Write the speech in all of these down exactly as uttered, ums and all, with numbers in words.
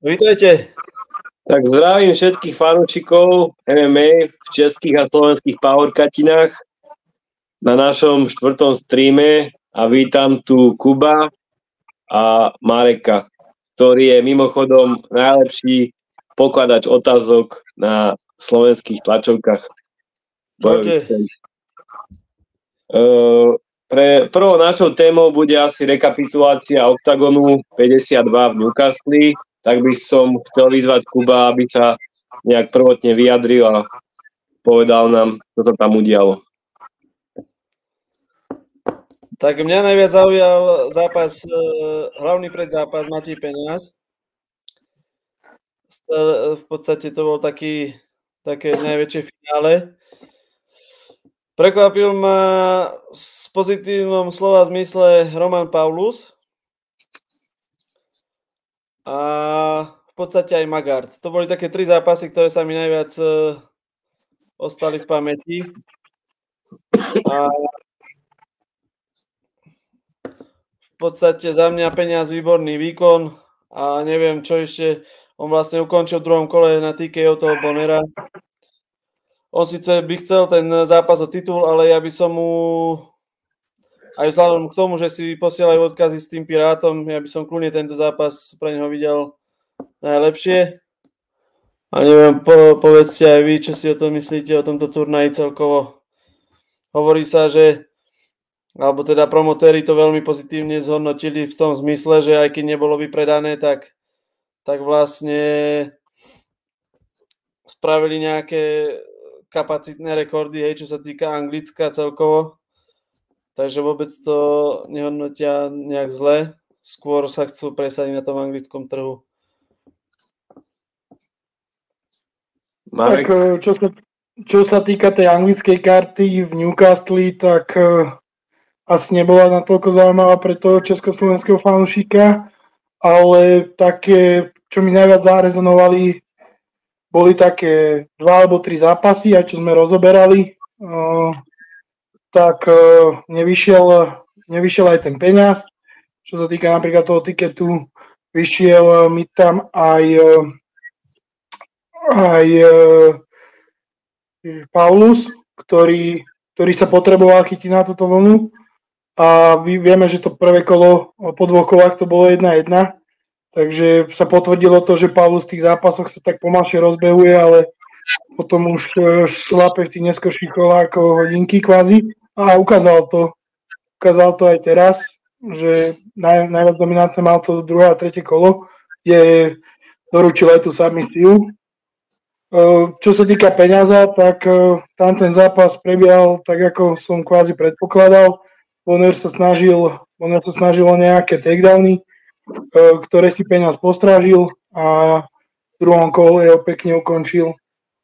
Vítajte. Tak zdravím všetkých fanúšikov em em á v českých a slovenských powercuttinách na našom štvrtom streame a vítam tu Kuba a Mareka, ktorý je mimochodom najlepší pokladač otázok na slovenských tlačovkách. Uh, pre prvou našou témou bude asi rekapitulácia Octagonu päťdesiatdva v Newcastle, tak by som chcel vyzvať Kuba, aby sa nejak prvotne vyjadril a povedal nám, čo to tam udialo. Tak mňa najviac zaujal zápas, hlavný predzápas Matej Peňaz. V podstate to bol taký, také najväčšie finále. Prekvapil ma v pozitívnom slova zmysle Roman Paulus a v podstate aj Magard. To boli také tri zápasy, ktoré sa mi najviac ostali v pamäti. A v podstate za mňa Peňaz výborný výkon a neviem, čo ešte. On vlastne ukončil v druhom kole na té ká ó toho Bonera. On síce by chcel ten zápas o titul, ale ja by som mu, aj vzhľadom k tomu, že si posielajú odkazy s tým Pirátom, ja by som kľudne tento zápas pre neho videl najlepšie. A neviem, po, povedzte aj vy, čo si o tom myslíte, o tomto turnaji celkovo. Hovorí sa, že, alebo teda promotéri to veľmi pozitívne zhodnotili v tom zmysle, že aj keď nebolo vypredané, tak, tak vlastne spravili nejaké kapacitné rekordy, hej, čo sa týka Anglicka celkovo. Takže vôbec to nehodnotia nejak zle. Skôr sa chcú presadiť na tom anglickom trhu. Marek. Tak čo sa, čo sa týka tej anglickej karty v Newcastle, tak uh, asi nebola natoľko zaujímavá pre toho československého fanúšika, ale také, čo mi najviac zarezonovali, boli také dva alebo tri zápasy, aj čo sme rozoberali, uh, tak uh, nevyšiel, nevyšiel aj ten Peňaz. Čo sa týka napríklad toho tiketu, vyšiel uh, mi tam aj, uh, aj uh, Paulus, ktorý, ktorý sa potreboval chytiť na túto vlnu. A vieme, že to prvé kolo, po dvoch kolách to bolo jedna jedna. Takže sa potvrdilo to, že Paulus v tých zápasoch sa tak pomalšie rozbehuje, ale potom už šlape v tých neskorších kolách ako hodinky kvázi. A ukázal to, ukázal to aj teraz, že naj, najviac dominantné mal to druhé a tretie kolo, kde doručil aj tú submisiu. Čo sa týka Peňaza, tak tam ten zápas prebiehal tak, ako som kvázi predpokladal. Bonner sa snažil, Bonner sa snažil o nejaké takedowny, ktoré si Peňaz postrážil a v druhom kole ho pekne ukončil.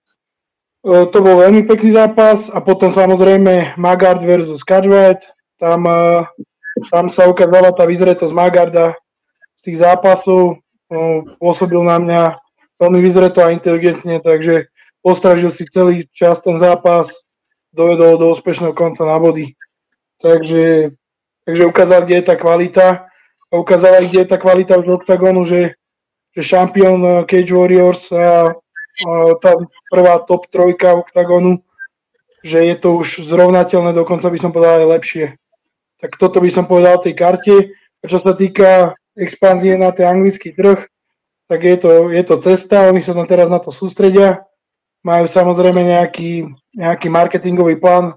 To bol veľmi pekný zápas a potom samozrejme Magard versus Cartwright. Tam, tam sa ukázala tá vyzretosť Magarda z tých zápasov. Pôsobil na mňa veľmi vyzreto a inteligentne, takže postrážil si celý čas ten zápas, dovedol do úspešného konca na body. Takže, takže ukázal, kde je tá kvalita. A ukázala, kde je tá kvalita už Octagonu, že, že šampión Cage Warriors a, a tá prvá top trojka Octagonu, že je to už zrovnateľné, dokonca by som povedal aj lepšie. Tak toto by som povedal tej karte. A čo sa týka expanzie na ten anglický trh, tak je to, je to cesta, oni sa tam teraz na to sústredia. Majú samozrejme nejaký, nejaký marketingový plán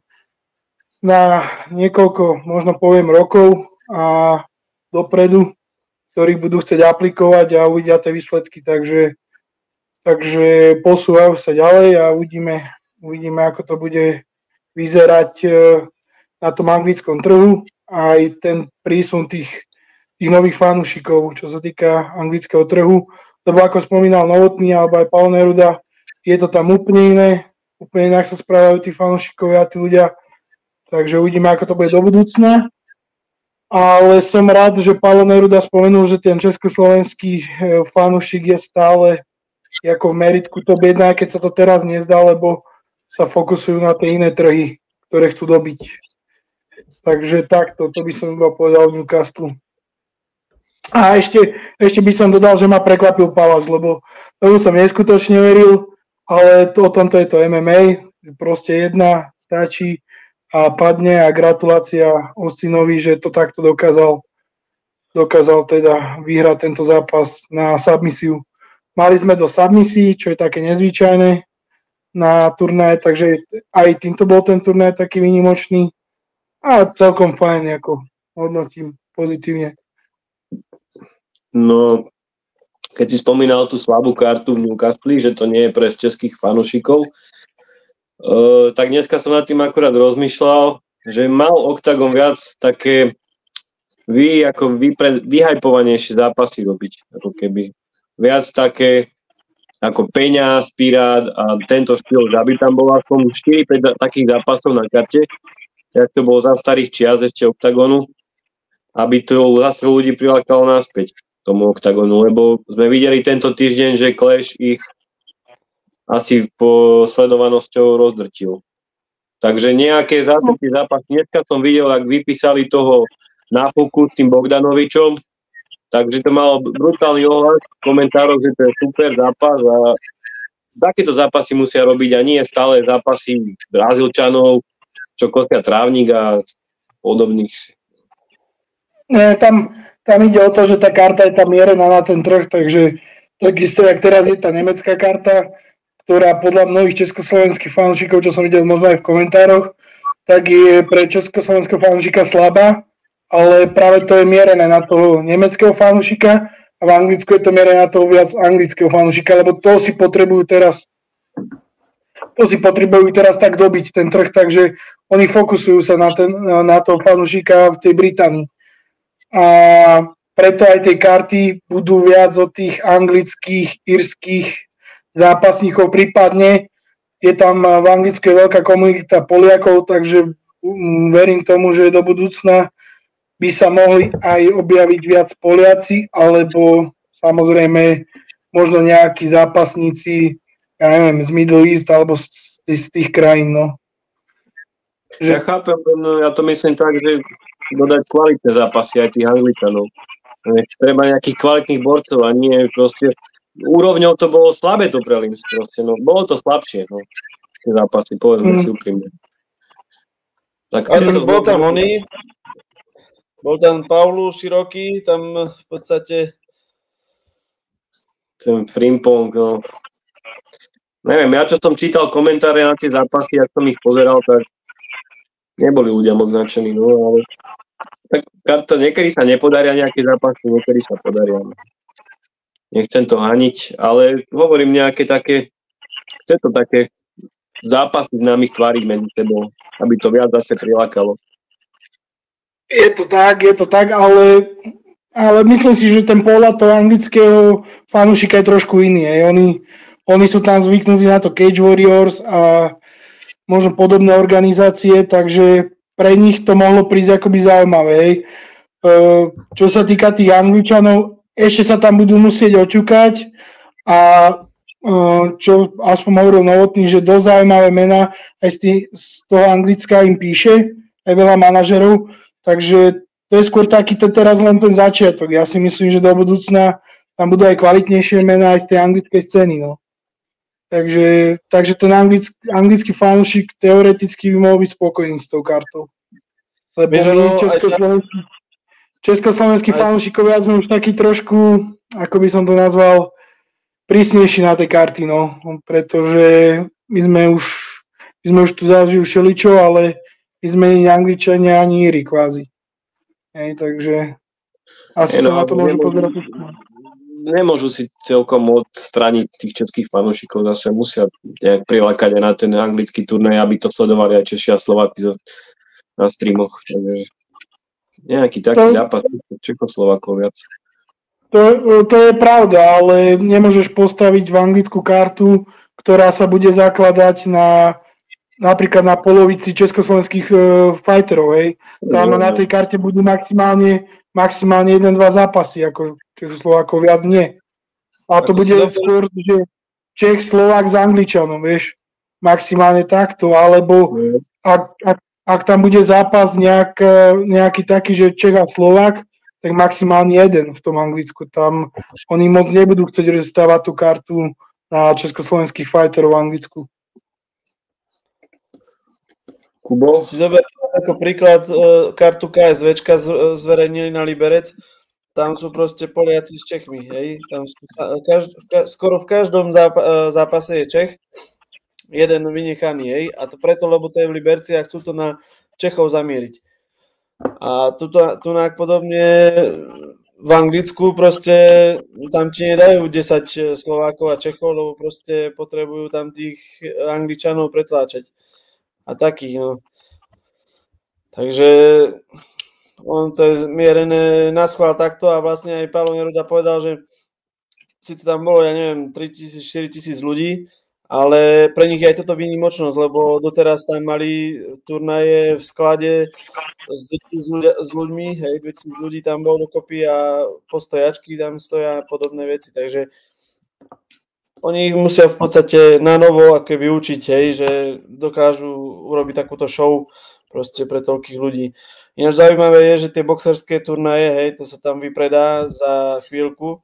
na niekoľko, možno poviem, rokov a dopredu, ktorých budú chcieť aplikovať a uvidia tie výsledky, takže, takže posúvajú sa ďalej a uvidíme, uvidíme, ako to bude vyzerať na tom anglickom trhu a aj ten prísun tých, tých nových fanúšikov, čo sa týka anglického trhu, lebo ako spomínal Novotný alebo aj Paolo Neruda, je to tam úplne iné, úplne inak sa správajú tí fanúšikovia a tí ľudia, takže uvidíme, ako to bude do budúcna. Ale som rád, že Paolo Neruda spomenul, že ten československý fanúšik je stále ako v meritku top jedna, keď sa to teraz nezdá, lebo sa fokusujú na tie iné trhy, ktoré chcú dobiť. Takže takto, to by som iba povedal Newcastle. A ešte, ešte by som dodal, že ma prekvapil Palaš, lebo tomu som neskutočne veril, ale to, o tomto je to em em á, proste jedna stačí a padne a gratulácia Austinovi, že to takto dokázal, dokázal teda vyhrať tento zápas na submisiu. Mali sme do submisí, čo je také nezvyčajné na turnaje, takže aj týmto bol ten turnaj taký výnimočný a celkom fajn, ako hodnotím pozitívne. No, keď si spomínal tú slabú kartu v Newcastle, že to nie je pre českých fanúšikov, uh, tak dneska som nad tým akurát rozmýšľal, že mal Octagon viac také vy, ako vypre, vyhajpovanejšie zápasy robiť, ako keby. Viac také ako Peňa, Spirát a tento štýl, aby tam bolo aspoň štyri päť takých zápasov na karte, jak to bolo za starých čias ešte Octagonu, aby to zase ľudí prilákalo naspäť tomu Octagonu, lebo sme videli tento týždeň, že Clash ich asi po sledovanosťou rozdrtil. Takže nejaké zásadné zápasy. Dneska som videl, ak vypísali toho náfuku s tým Bogdanovičom, takže to malo brutálny ohľad v komentároch, že to je super zápas a takéto zápasy musia robiť a nie stále zápasy Brazílčanov, čo kosia trávnik a podobných. Ne, tam, tam ide o to, že tá karta je tam mierená na ten trh, takže takisto, jak teraz je tá nemecká karta, ktorá podľa mnohých československých fanúšikov, čo som videl možno aj v komentároch, tak je pre československého fanúšika slabá, ale práve to je mierené na toho nemeckého fanúšika a v Anglicku je to mierené na toho viac anglického fanúšika, lebo to si potrebujú teraz to si potrebujú teraz tak dobiť ten trh, takže oni fokusujú sa na, ten, na toho fanúšika v tej Británii. A preto aj tie karty budú viac od tých anglických, írskych zápasníkov, prípadne je tam v Anglicku je veľká komunita Poliakov, takže verím tomu, že do budúcna by sa mohli aj objaviť viac Poliaci, alebo samozrejme možno nejakí zápasníci, ja neviem, z Middle East alebo z, z tých krajín, no. Že... Ja chápem, no, ja to myslím tak, že dodať kvalitné zápasy aj tých Angličanov. Treba nejakých kvalitných borcov a nie proste úrovňou to bolo slabé to prelims proste, no. Bolo to slabšie, no. Tie zápasy, povedzme mm. si úprimne. Tak to bol tam oný, bol tam Paulu Široký, tam v podstate ten Frimpong, no. Neviem, ja čo som čítal komentáre na tie zápasy, ak som ich pozeral, tak neboli ľudia moc značení, no, ale tak karta, niekedy sa nepodaria nejaké zápasy, niekedy sa podaria. Nechcem to haniť, ale hovorím nejaké také, chce to také zápasy známych tvári medzi sebou, aby to viac zase prilákalo. Je to tak, je to tak, ale, ale myslím si, že ten pohľad toho anglického fanúšika je trošku iný. Aj. Oni, oni sú tam zvyknutí na to Cage Warriors a možno podobné organizácie, takže pre nich to mohlo prísť akoby zaujímavé. Hej. Čo sa týka tých Angličanov, ešte sa tam budú musieť oťukať a čo aspoň hovoril Novotný, že dosť zaujímavé mená aj z, tý, z toho Anglicka im píše, aj veľa manažerov, takže to je skôr taký ten, teraz len ten začiatok. Ja si myslím, že do budúcna tam budú aj kvalitnejšie mená aj z tej anglickej scény. No. Takže, takže ten anglický, anglický fanúšik teoreticky by mohol byť spokojný s tou kartou. Lebo my československí, československí fanúšikovia sme už taký trošku, ako by som to nazval, prísnejší na tie karty, no. Pretože my sme už, my sme už tu zažili všeličo, ale my sme ani Angličania, ani Íri kvázi. Hej, takže asi sa no, na to môžu pozerať. Nemôžu si celkom odstraniť tých českých fanúšikov, zase musia nejak prilákať aj na ten anglický turnaj, aby to sledovali aj Češi a Slováci na streamoch. Takže nejaký taký to, zápas Čechoslovákov viac. To, to je pravda, ale nemôžeš postaviť v anglickú kartu, ktorá sa bude zakladať na napríklad na polovici československých uh, fighterov. Hej. Tam no, na tej karte budú maximálne maximálne jeden dva zápasy, ako Čechoslovákov viac nie. A to ako bude skôr, že Čech, Slovák s Angličanom, vieš, maximálne takto, alebo ak, ak, ak tam bude zápas nejak, nejaký taký, že Čech a Slovák, tak maximálne jeden v tom Anglicku. Tam oni moc nebudú chcieť rozstávať tú kartu na československých fighterov v Anglicku. Kubo? Si zober ako príklad uh, kartu KSVčka z, zverejnili na Liberec. Tam sú proste Poliaci s Čechmi. Hej? Tam sú, každ, ka, skoro v každom zápa, zápase je Čech. Jeden vynechaný. Hej? A to preto, lebo to je v Liberci a chcú to na Čechov zamieriť. A tu podobne v Anglicku proste tam ti nedajú desať Slovákov a Čechov, lebo proste potrebujú tam tých Angličanov pretláčať. A takých, no. Takže on to je mierené na schvál takto a vlastne aj Paolo Neruda povedal, že síce tam bolo, ja neviem, tri tisíc, štyri tisíc ľudí, ale pre nich je aj toto výnimočnosť, lebo doteraz tam mali turnaje v sklade s, s, ľudia, s ľuďmi, hej, dvetisíc ľudí tam bolo dokopy a postojačky tam stoja a podobné veci, takže oni ich musia v podstate na novo akoby učiť, hej, že dokážu urobiť takúto show proste pre toľkých ľudí. Ináč zaujímavé je, že tie boxerské turnaje, hej, to sa tam vypredá za chvíľku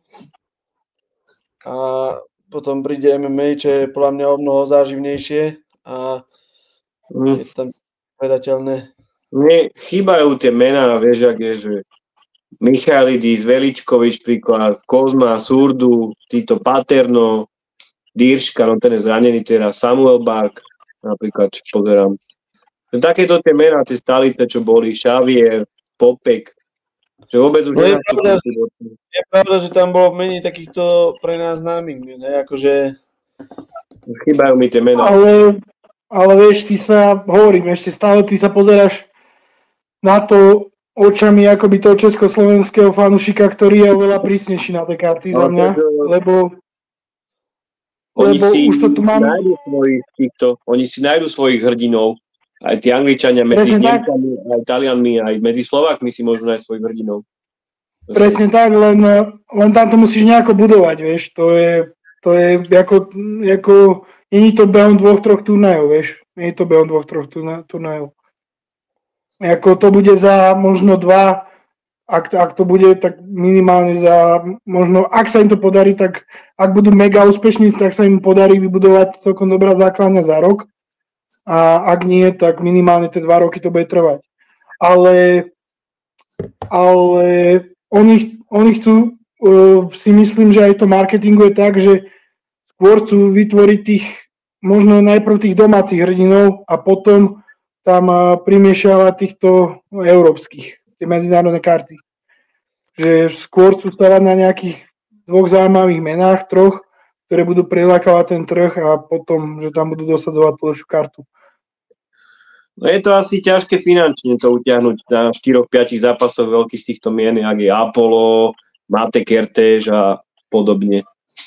a potom príde em em á, čo je podľa mňa o mnoho záživnejšie a mm. je tam predateľné. Mne chýbajú tie mená, vieš, ak je, že Michalidis, Veličkovič príklad, Kozma, Surdu, títo Paterno, Dýrška, no ten je zranený teraz, Samuel Bark, napríklad, čo pozerám. Takéto tie mená, tie stalice, čo boli, Xavier, Popek, že vôbec už no je, pravda, je pravda, že tam bolo menej takýchto pre nás známych, ne? Akože... Chýbajú mi tie mená. Ale, ale vieš, ty sa, hovorím, ešte stále ty sa pozeráš na to očami akoby toho československého fanušika, ktorý je oveľa prísnejší na tej karty za mňa, lebo oni lebo si už to tu mám... nájdu svojich týchto, oni si nájdu svojich hrdinov. Aj tí Angličania medzi Nemcami, aj Talianmi, aj medzi Slovákmi si môžu nájsť svojich hrdinov. Presne tak, len, len tam to musíš nejako budovať, vieš. To je, to je ako, ako nie je to behom dvoch, troch turnajov, vieš. Nie je to behom dvoch, troch turnajov. Ako to bude za možno dva, ak, ak to bude, tak minimálne za možno, ak sa im to podarí, tak ak budú mega úspešní, tak sa im podarí vybudovať celkom dobrá základňa za rok. A ak nie, tak minimálne tie dva roky to bude trvať. Ale, ale oni, oni chcú, uh, si myslím, že aj to marketingu je tak, že skôr chcú vytvoriť tých, možno najprv tých domácich hrdinov a potom tam uh, primiešavať týchto európskych, tie medzinárodné karty. Že skôr chcú stavať na nejakých dvoch zaujímavých menách, troch, ktoré budú prilákavať ten trh a potom, že tam budú dosadzovať tú lepšiu kartu. No je to asi ťažké finančne to utiahnuť na štyroch piatich zápasoch veľkých z týchto mien, jak je Apollo, Mate Kertéž a podobne.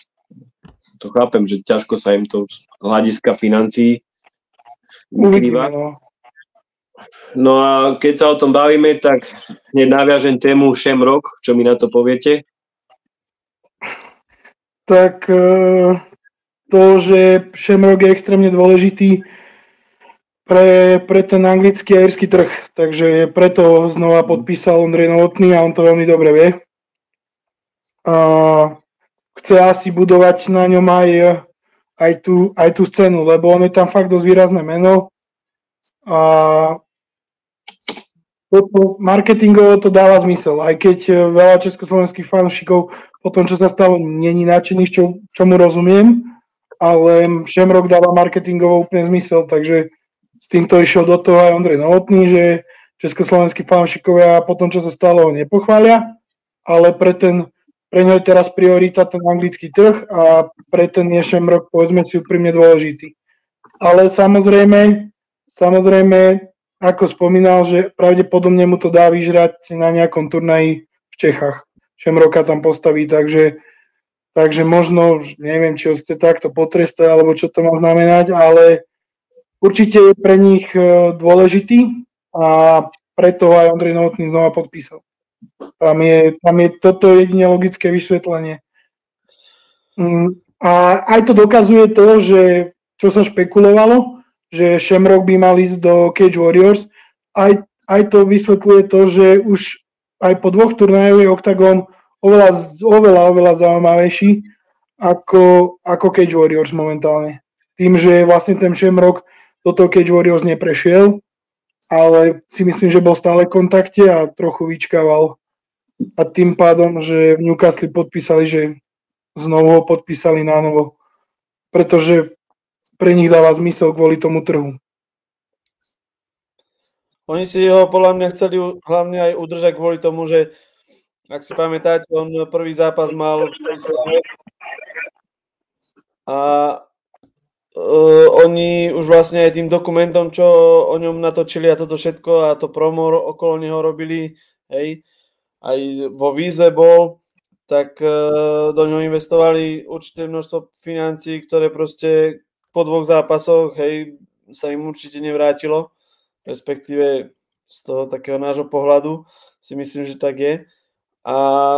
To chápem, že ťažko sa im to z hľadiska financií vykrýva. No. no a keď sa o tom bavíme, tak hneď naviažem tému Shamrock, čo mi na to poviete? Tak to, že Shamrock je extrémne dôležitý pre, pre ten anglický a írsky trh. Takže preto znova podpísal Ondrej Novotný a on to veľmi dobre vie. A chce asi budovať na ňom aj, aj, tú, aj tú scénu, lebo on je tam fakt dosť výrazné meno. A toto marketingovo to dáva zmysel, aj keď veľa československých fanúšikov po tom, čo sa stalo, není nadšených, čo, čomu rozumiem, ale Shamrock dáva marketingovo úplne zmysel, takže s týmto išiel do toho aj Ondrej Novotný, že československí fanúšikovia po tom, čo sa stalo, ho nepochvália, ale pre, ten, pre ňo je teraz priorita ten anglický trh a pre ten je Shamrock, povedzme si, úprimne dôležitý. Ale samozrejme, samozrejme, ako spomínal, že pravdepodobne mu to dá vyžrať na nejakom turnaji v Čechách. Shamrocka tam postaví, takže, takže možno, neviem, či ho ste takto potrestali, alebo čo to má znamenať, ale určite je pre nich dôležitý a preto aj Ondrej Novotný znova podpísal. Tam je, tam je toto jedine logické vysvetlenie. A aj to dokazuje to, že čo sa špekulovalo, že Shamrock by mal ísť do Cage Warriors. Aj, aj to vysvetľuje to, že už aj po dvoch turnajoch je Octagon oveľa, oveľa, oveľa zaujímavejší ako, ako Cage Warriors momentálne. Tým, že vlastne ten Shamrock do toho Cage Warriors neprešiel, ale si myslím, že bol stále v kontakte a trochu vyčkával. A tým pádom, že v Newcastle podpísali, že znovu ho podpísali na novo. Pretože pre nich dáva zmysel kvôli tomu trhu. Oni si ho podľa mňa chceli hlavne aj udržať kvôli tomu, že ak si pamätáte, on prvý zápas mal v Slave a uh, oni už vlastne aj tým dokumentom, čo o ňom natočili a toto všetko a to promo okolo neho robili, hej, aj vo výzve bol, tak uh, do ňoho investovali určité množstvo financií, ktoré proste po dvoch zápasoch, hej, sa im určite nevrátilo. Respektíve z toho takého nášho pohľadu si myslím, že tak je. A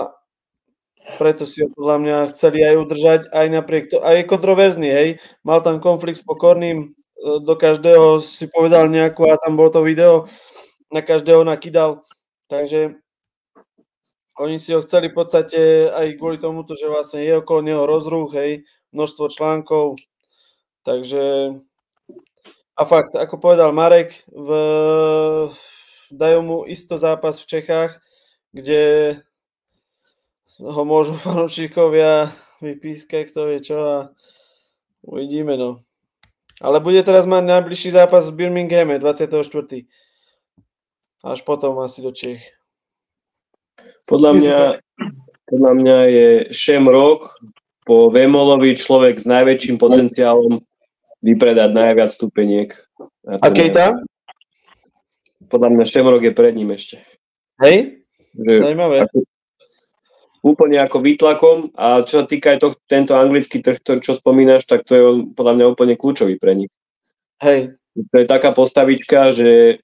preto si ho podľa mňa chceli aj udržať, aj napriek to, aj je kontroverzný, hej. Mal tam konflikt s Pokorným, do každého si povedal nejakú a tam bolo to video, na každého nakydal. Takže oni si ho chceli v podstate aj kvôli tomuto, že vlastne je okolo neho rozruch, hej, množstvo článkov. Takže a fakt, ako povedal Marek, v, dajú mu isto zápas v Čechách, kde ho môžu fanúšikovia vypískať, kto vie čo a uvidíme, no. Ale bude teraz mať najbližší zápas v Birminghame dvadsiateho štvrtého Až potom asi do Čech. Podľa mňa, podľa mňa je Shamrock po Vemolovi človek s najväčším potenciálom vypredať najviac stupeniek. A Keita? Podľa mňa Shamrock je pred ním ešte. Hej? Zajímavé. Ako, úplne ako výtlakom a čo sa týka aj to, tento anglický trh, to, čo spomínaš, tak to je podľa mňa úplne kľúčový pre nich. Hej. To je taká postavička, že...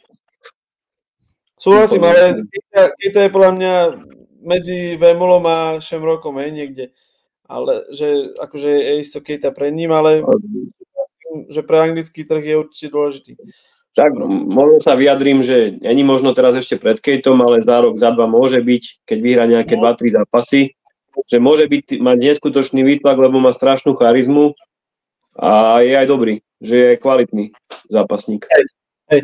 Súhlasím, ale Keita, Keita je podľa mňa medzi Vemolom a Shamrockom, hej, niekde. Ale že akože je isto Keita pred ním, ale že pre anglický trh je určite dôležitý. Tak, možno sa vyjadrím, že není možno teraz ešte pred Kejtom, ale za rok, za dva môže byť, keď vyhrá nejaké dva tri zápasy, že môže byť, mať neskutočný výtlak, lebo má strašnú charizmu a je aj dobrý, že je kvalitný zápasník. Hej, hej.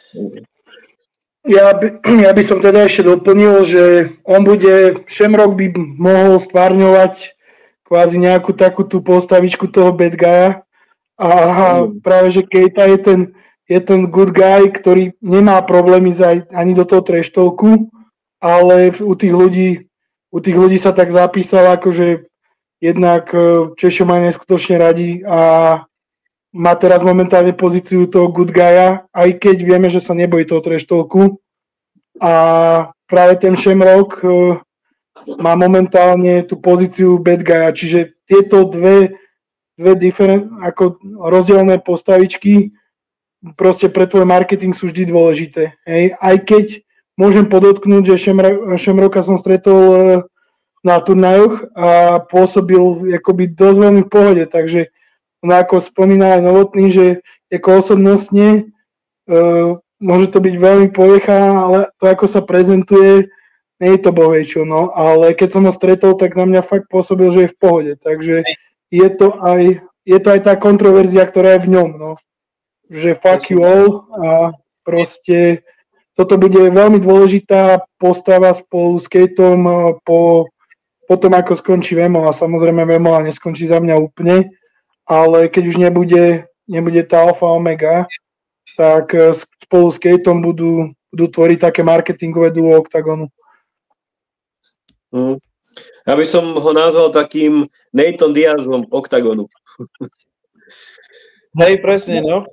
Ja by, ja by som teda ešte doplnil, že on bude, Shamrock by mohol stvárňovať kvázi nejakú takú tú postavičku toho bad guya, a práve, že Keita je ten, je ten good guy, ktorý nemá problémy ísť ani do toho trash talku, ale u tých ľudí, u tých ľudí sa tak zapísal, akože jednak Češo má neskutočne radi a má teraz momentálne pozíciu toho good guya, aj keď vieme, že sa nebojí toho trash talku. A práve ten Shamrock má momentálne tú pozíciu bad guya, čiže tieto dve dve different, ako rozdielne postavičky proste pre tvoj marketing sú vždy dôležité. Hej. Aj keď môžem podotknúť, že Shamrocka som stretol na turnajoch a pôsobil akoby dosť veľmi v pohode, takže ako spomína aj Novotný, že ako osobnostne uh, môže to byť veľmi pojecha, ale to ako sa prezentuje, nie je to bohvejčo, no, ale keď som ho stretol, tak na mňa fakt pôsobil, že je v pohode, takže je to aj, je to aj tá kontroverzia, ktorá je v ňom, no. Že fuck you all a proste toto bude veľmi dôležitá postava spolu s Kejtom po, po tom, ako skončí Vemola. Samozrejme Vemola neskončí za mňa úplne, ale keď už nebude, nebude tá alfa omega, tak spolu s Kejtom budú, budú tvoriť také marketingové duo Octagonu. Mm. Ja by som ho nazval takým Nathan Diazom Octagonu. Hej, presne, no.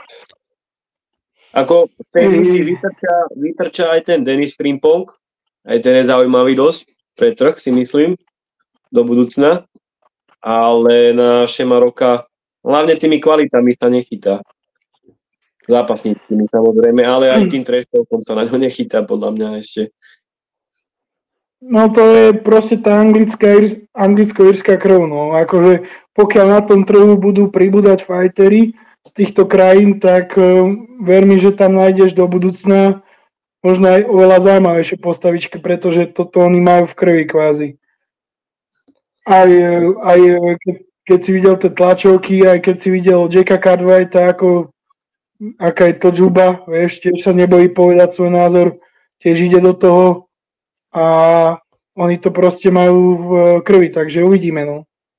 Ako v tenisi vytrča, vytrča aj ten Denis Frimpong, aj ten je zaujímavý dosť pre trh, si myslím, do budúcna, ale na Shamrocka hlavne tými kvalitami sa nechytá. Zápasníckými samozrejme, ale aj tým treštovkom sa na ňo nechytá, podľa mňa ešte. No to je proste tá anglická, anglicko-írska krv, no. Akože pokiaľ na tom trhu budú pribúdať fightery z týchto krajín, tak uh, ver mi, že tam nájdeš do budúcna možno aj oveľa zaujímavejšie postavičky, pretože toto oni majú v krvi kvázi. Aj, aj keď, keď si videl tie tlačovky, aj keď si videl Jacka Cartwrighta, ako, aká je to džuba, vieš, tiež sa nebojí povedať svoj názor, tiež ide do toho a oni to proste majú v krvi, takže uvidíme, no.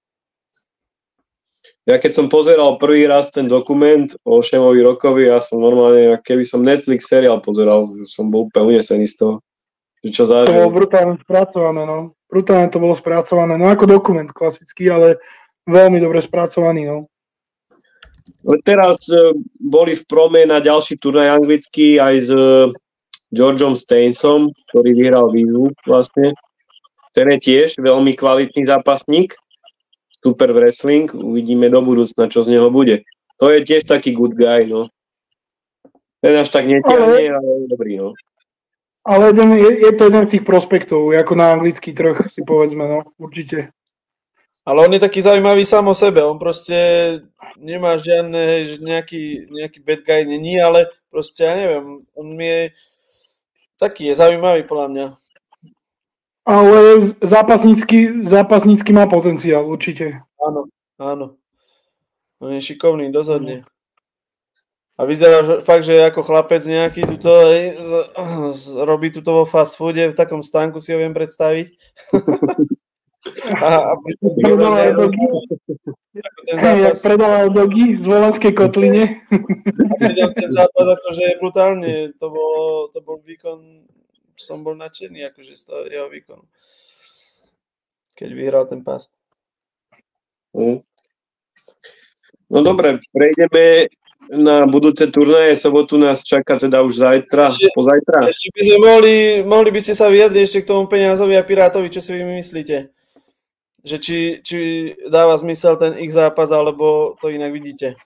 Ja keď som pozeral prvý raz ten dokument o Shamovi Rockovi, ja som normálne, keby som Netflix seriál pozeral, som bol úplne unesený z toho. Čo zažil. To bolo brutálne spracované, no. Brutálne to bolo spracované, no ako dokument klasický, ale veľmi dobre spracovaný, no. Teraz boli v prome na ďalší turnaj anglický aj s Georgeom Stainsom, ktorý vyhral výzvu vlastne. Ten je tiež veľmi kvalitný zápasník. Super wrestling, uvidíme do budúcna, čo z neho bude. To je tiež taký good guy, no. Ten až tak netiahne, ale, ale je dobrý, no. Ale jeden, je, je to jeden z tých prospektov, ako na anglický trh, si povedzme, no, určite. Ale on je taký zaujímavý sám o sebe, on proste nemá žiadne, nejaký, nejaký bad guy není, ale proste, ja neviem, on je taký, je zaujímavý podľa mňa. Ale zápasnícky, zápasnícky má potenciál, určite. Áno, áno. On je šikovný, dozhodne. A vyzerá že, fakt, že ako chlapec nejaký tuto, z, z, robí tuto vo fast foode, v takom stánku si ho viem predstaviť. a, a predával dogy. Jak predával dogy v Slovenskej kotline. Ten zápas akože je brutálne, to bol, to bol výkon, som bol nadšený akože z toho jeho výkonu. Keď vyhral ten pás. Mm. No dobre, prejdeme na budúce turnaje. Sobotu nás čaká teda už zajtra, ešte, pozajtra. Ešte by sme mohli, mohli by ste sa vyjadriť ešte k tomu Peňazovi a Pirátovi, čo si vy myslíte? Že či, či dáva zmysel ten ich zápas, alebo to inak vidíte?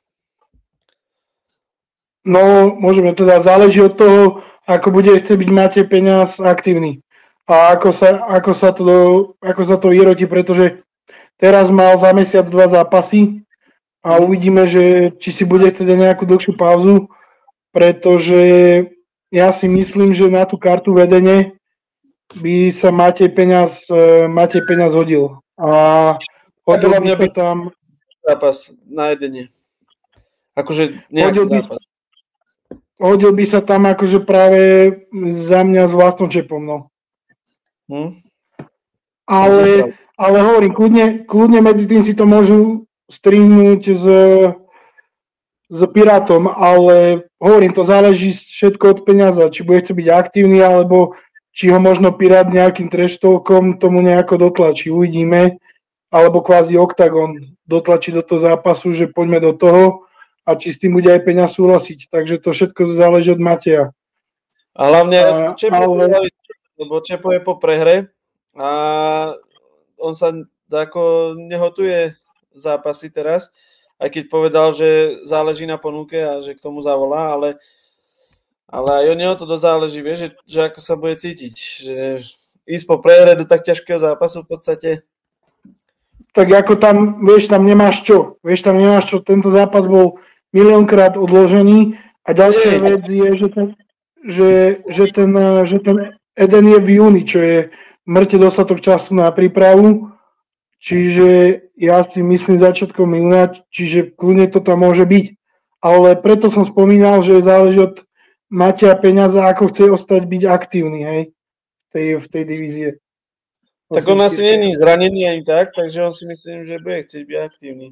No, môžeme teda, záleží od toho, ako bude chcieť byť Matej Peňaz aktívny. A ako sa, ako sa, to, ako sa to vyroti, pretože teraz mal za mesiac dva zápasy a uvidíme, že či si bude chcieť nejakú dlhšiu pauzu, pretože ja si myslím, že na tú kartu vedenie by sa Matej Peňaz, Matej Peňaz hodil. A hodil by sa tam... zápas na jedenie. Akože nejaký zápas. Hodil by sa tam akože práve za mňa s vlastnou čepom, no. Hm? Ale, ale hovorím, kľudne, kľudne medzi tým si to môžu strihnúť s, s Pirátom, ale hovorím, to záleží všetko od Peňaza, či bude chcieť byť aktívny, alebo či ho možno Pirát nejakým treštovkom tomu nejako dotlačí, uvidíme, alebo kvázi Octagon dotlačí do toho zápasu, že poďme do toho, a či s tým bude aj Peňaz súhlasiť. Takže to všetko záleží od Mateja. A hlavne Čepo, ale... lebo Čepo je po prehre a on sa ako nehotuje zápasy teraz, aj keď povedal, že záleží na ponuke a že k tomu zavolá, ale, ale aj od neho to dosť záleží, vie, že, že ako sa bude cítiť. Že ísť po prehre do tak ťažkého zápasu v podstate. Tak ako tam, vieš, tam nemáš čo. Vieš, tam nemáš čo. Tento zápas bol miliónkrát odložený a ďalšia vec je, že ten, že, že ten, že ten Eden je v júni, čo je mŕte dostatok času na prípravu, čiže ja si myslím začiatkom júna, čiže kľudne to tam môže byť. Ale preto som spomínal, že záleží od Mateja Peňaza, ako chce ostať byť aktívny, hej, v tej, v tej divízie. Tak on asi není zranený ani tak, takže on si myslím, že bude chcieť byť aktívny.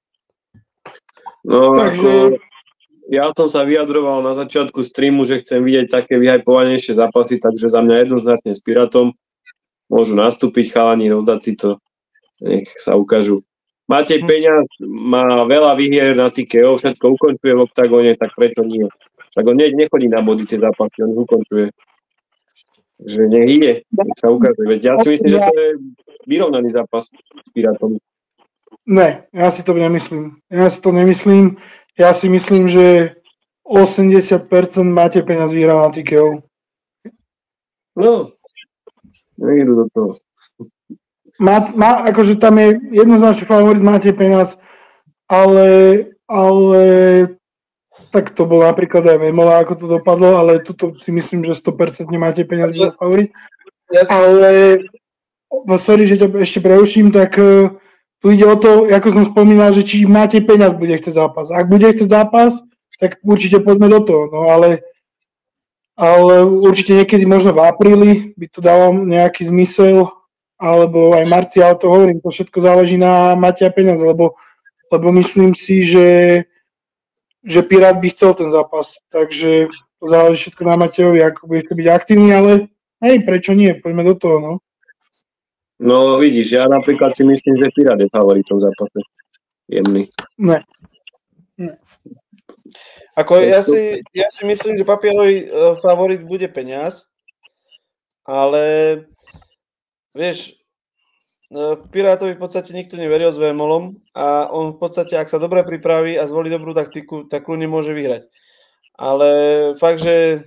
No, takže... ako ja som sa vyjadroval na začiatku streamu, že chcem vidieť také vyhypovanejšie zápasy, takže za mňa jednoznačne s Pirátom môžu nastúpiť chalani, rozdať si to, nech sa ukážu. Matej Peňaz má veľa výhier na té ká ó, všetko ukončuje v oktagóne, tak prečo nie? Tak on ne, nechodí na body tie zápasy, on ich ukončuje. Takže nech ide, nech sa ukáže. Veď ja si myslím, že to je vyrovnaný zápas s Pirátom. Ne, ja si to nemyslím. Ja si to nemyslím. Ja si myslím, že osemdesiat percent Matej Peňaz vyhrá na té ká ó. No, nejdu do toho. Má, má, akože tam je jednoznačný favorit Matej Peňaz, ale, ale Tak to bolo napríklad aj Vemola, ako to dopadlo, ale tuto si myslím, že sto percent máte peniaze za favorit. Yes. Ale, no sorry, že to ešte preuším, tak uh, tu ide o to, ako som spomínal, že či máte peniaz, bude chcieť zápas. Ak bude chcieť zápas, tak určite poďme do toho, no ale, ale určite niekedy možno v apríli by to dalo nejaký zmysel, alebo aj marci, ale to hovorím, to všetko záleží na Mateja peniaz, lebo, lebo myslím si, že že Pirát by chcel ten zápas, takže to záleží všetko na Matejovi, ako bude chcieť byť aktívny, ale hej, prečo nie, poďme do toho, no. No vidíš, ja napríklad si myslím, že Pirát je favoritom v zápase. Jemný. Ne. ne. Ako ja si, ja si myslím, že papierový uh, favorit bude peniaz, ale vieš, Pirátovi v podstate nikto neveril s Vémolom a on v podstate, ak sa dobre pripraví a zvolí dobrú taktiku, tak kľudne môže vyhrať. Ale fakt, že...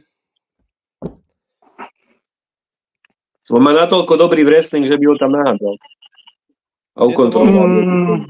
On má natoľko dobrý wrestling, že by ho tam nahádzal. A ukontroloval. Mm,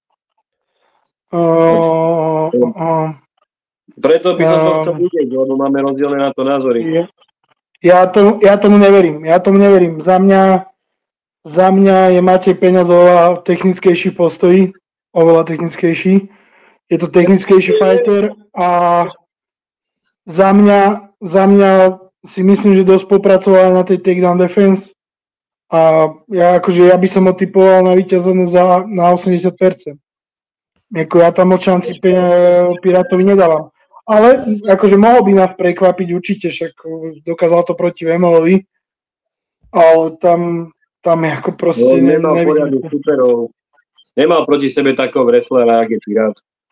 uh, uh, Preto by som to chcel vidieť, lebo máme rozdielne na to názory. Ja, to, ja tomu neverím. Ja tomu neverím. Za mňa Za mňa je Matej Peňaz oveľa technickejší postojí, oveľa technickejší. Je to technickejší fighter a za mňa, za mňa si myslím, že dosť popracoval na tej takedown defense a ja, akože, ja by som ho typoval na víťazovnú za, na osemdesiat percent. Jako ja tam očanci Pirátovi nedávam. Ale akože mohol by nás prekvapiť určite, však dokázal to proti Vémolovi, ale tam... Tam je ako proste... No, nemal poriadnych superov. Nemal proti sebe takého wrestlera, jak je Pirát.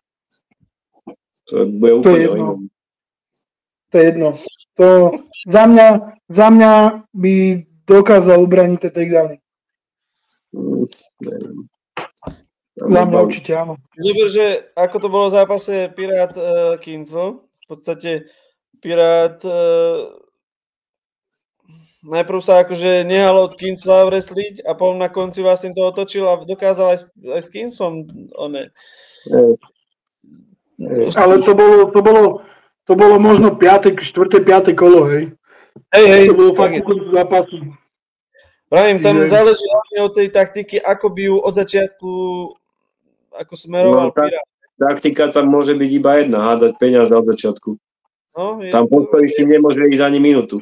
To bude úplne to jedno. To je jedno. To za mňa, za mňa by dokázal ubraniť tie takedowny. Mm, za mňa určite áno. Zober, že ako to bolo v zápase Pirát uh, Kincel, v podstate Pirát uh, najprv sa akože nehal od Kincla wrestliť a potom na konci vlastne to otočil a dokázal aj s, aj s Kinclom. One. Ale to bolo, to bolo, to bolo možno piate, štvrté, piate kolo, hej. Hej, hej. To bolo fakt v zápasu. Pravím, tam je... záleží od tej taktiky, ako by ju od začiatku ako smeroval no, tak, Pirát. Taktika tam môže byť iba jedna, hádzať peniaze od začiatku. No, je... Tam postojíš, tým nemôže ísť ani minútu.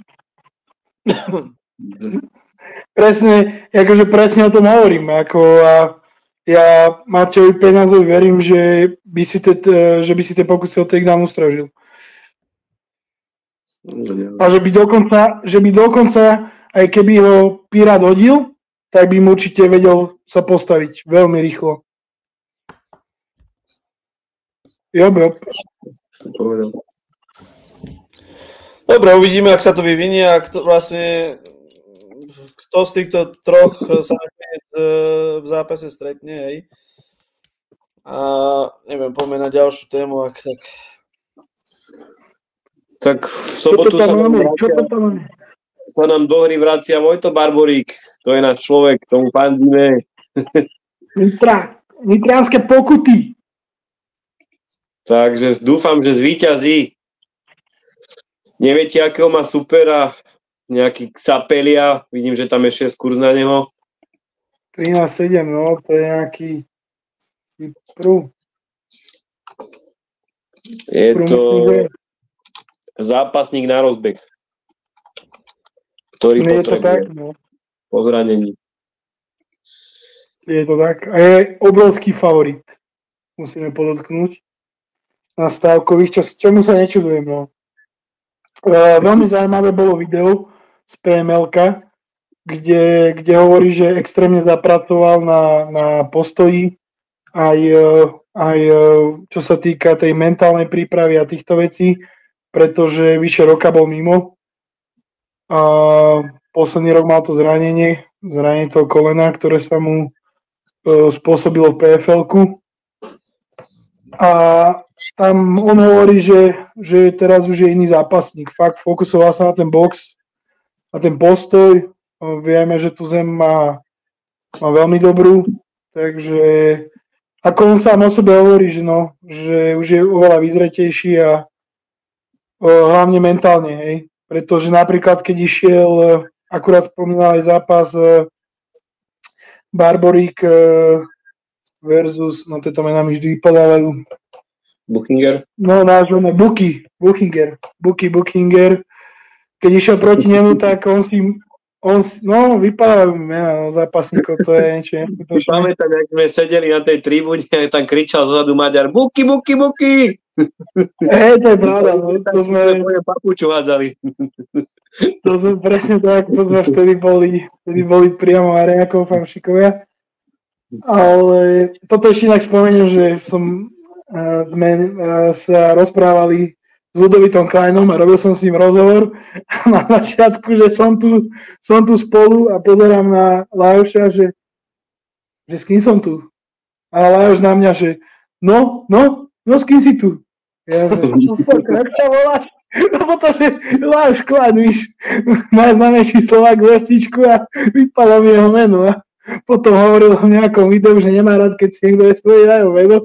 Presne, akože presne o tom hovorím, ako a ja Matejovi Peňazovi verím, že by si tie, že by si tie pokusy o takedown ustražil. A že by dokonca, že by dokonca, aj keby ho Pirát hodil, tak by mu určite vedel sa postaviť veľmi rýchlo. Job, job. Dobre, uvidíme, ak sa to vyvinie a kto, vlastne kto z týchto troch sa nakoniec v zápase stretne, hej. A neviem, poďme na ďalšiu tému, ak tak. Tak v sobotu sa nám, vracia, sa nám do hry vracia Vojto Barborík, to je náš človek, tomu fandíme. Nitra, nitrianske pokuty. Takže dúfam, že zvíťazí. Neviete, akého má supera, nejaký Xapelia, vidím, že tam je šesť kurz na neho. trinásť sedem, no, to je nejaký prú. Je to zápasník na rozbeh, ktorý Nie potrebuje je to tak, no. Po zranení. Je to tak. A je obrovský favorit, musíme podotknúť. Na stávkových, čo, čomu sa nečudujem, no. Uh, veľmi zaujímavé bolo video z pé em el ka, kde, kde hovorí, že extrémne zapracoval na, na postoji, aj, aj čo sa týka tej mentálnej prípravy a týchto vecí, pretože vyše roka bol mimo. A posledný rok mal to zranenie, zranenie toho kolena, ktoré sa mu uh, spôsobilo v pé ef el ku. A tam on hovorí, že, že teraz už je iný zápasník. Fakt fokusoval sa na ten box, na ten postoj. Vieme, že tu zem má, má veľmi dobrú, takže ako on sám o sebe hovorí, že, no, že už je oveľa vyzretejší a o, hlavne mentálne, hej. Pretože napríklad, keď išiel, akurát spomínal aj zápas Barborík versus, no tieto mená mi vždy vypadávajú. Buchinger? No, náš ne, Buky, Buchinger, Buky, Buchinger. Keď išiel proti nemu, tak on si, on si no, vypadávajú mi mená, no, zápasníkov, to je niečo. Pamätám, jak sme sedeli na tej tribúne a tam kričal zozadu Maďar, Buky, Buky, Buky! Hej, to je pravda, no, to sme... papuču hádzali. To sme presne tak, to sme vtedy boli, vtedy boli priamo areákov fanšikovia. Ale toto ešte inak spomeniem, že som, uh, sme uh, sa rozprávali s Ludovitom Kleinom a robil som s ním rozhovor na začiatku, že som tu, som tu spolu a pozerám na Lajoša, že, že s kým som tu? A Lajoš na mňa, že no, no, no s kým si tu? Ja že, no fuck, jak sa voláš? No potom, že Lajoš Klein, víš, najznámejší Slovák v UFCčku a vypadlo mi jeho meno. A potom hovoril v nejakom videu, že nemá rád, keď si niekto nespovedajú meno.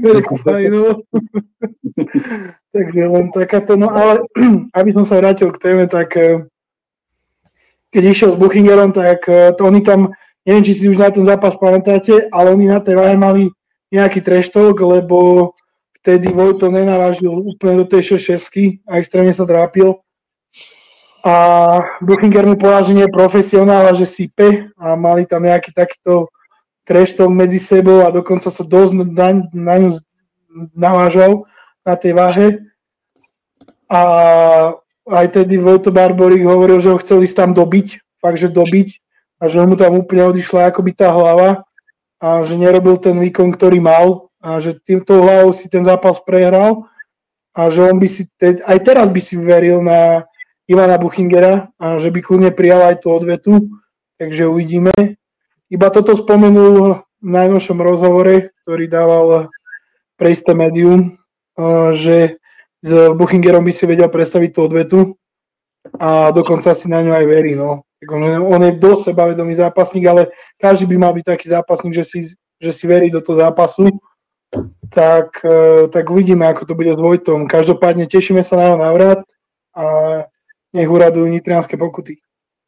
Takže len takáto, no ale aby som sa vrátil k téme, tak keď išiel s Buchingerom, tak to oni tam, neviem, či si už na ten zápas pamätáte, ale oni na tej váhe mali nejaký trash talk, lebo vtedy Vojto nenavážil úplne do tej šesťky a extrémne sa trápil. A Buchinger mu povedal, že nie je profesionál a že sype a mali tam nejaký takýto trash talk medzi sebou a dokonca sa dosť na, na ňu navážal na tej váhe. A aj tedy Vojto Barborík hovoril, že ho chcel ísť tam dobiť, fakt, že dobiť a že mu tam úplne odišla akoby tá hlava a že nerobil ten výkon, ktorý mal a že týmto hlavou si ten zápas prehral a že on by si, te, aj teraz by si veril na Ivana Buchingera a že by kľudne prijal aj tú odvetu, takže uvidíme. Iba toto spomenul v najnovšom rozhovore, ktorý dával pre isté médium, že s Buchingerom by si vedel predstaviť tú odvetu a dokonca si na ňu aj verí. No. On, on je dosť sebavedomý zápasník, ale každý by mal byť taký zápasník, že si, že si verí do toho zápasu. Tak, tak uvidíme, ako to bude s Vojtom. Každopádne tešíme sa na jeho návrat a nech uradujú nitrianske pokuty.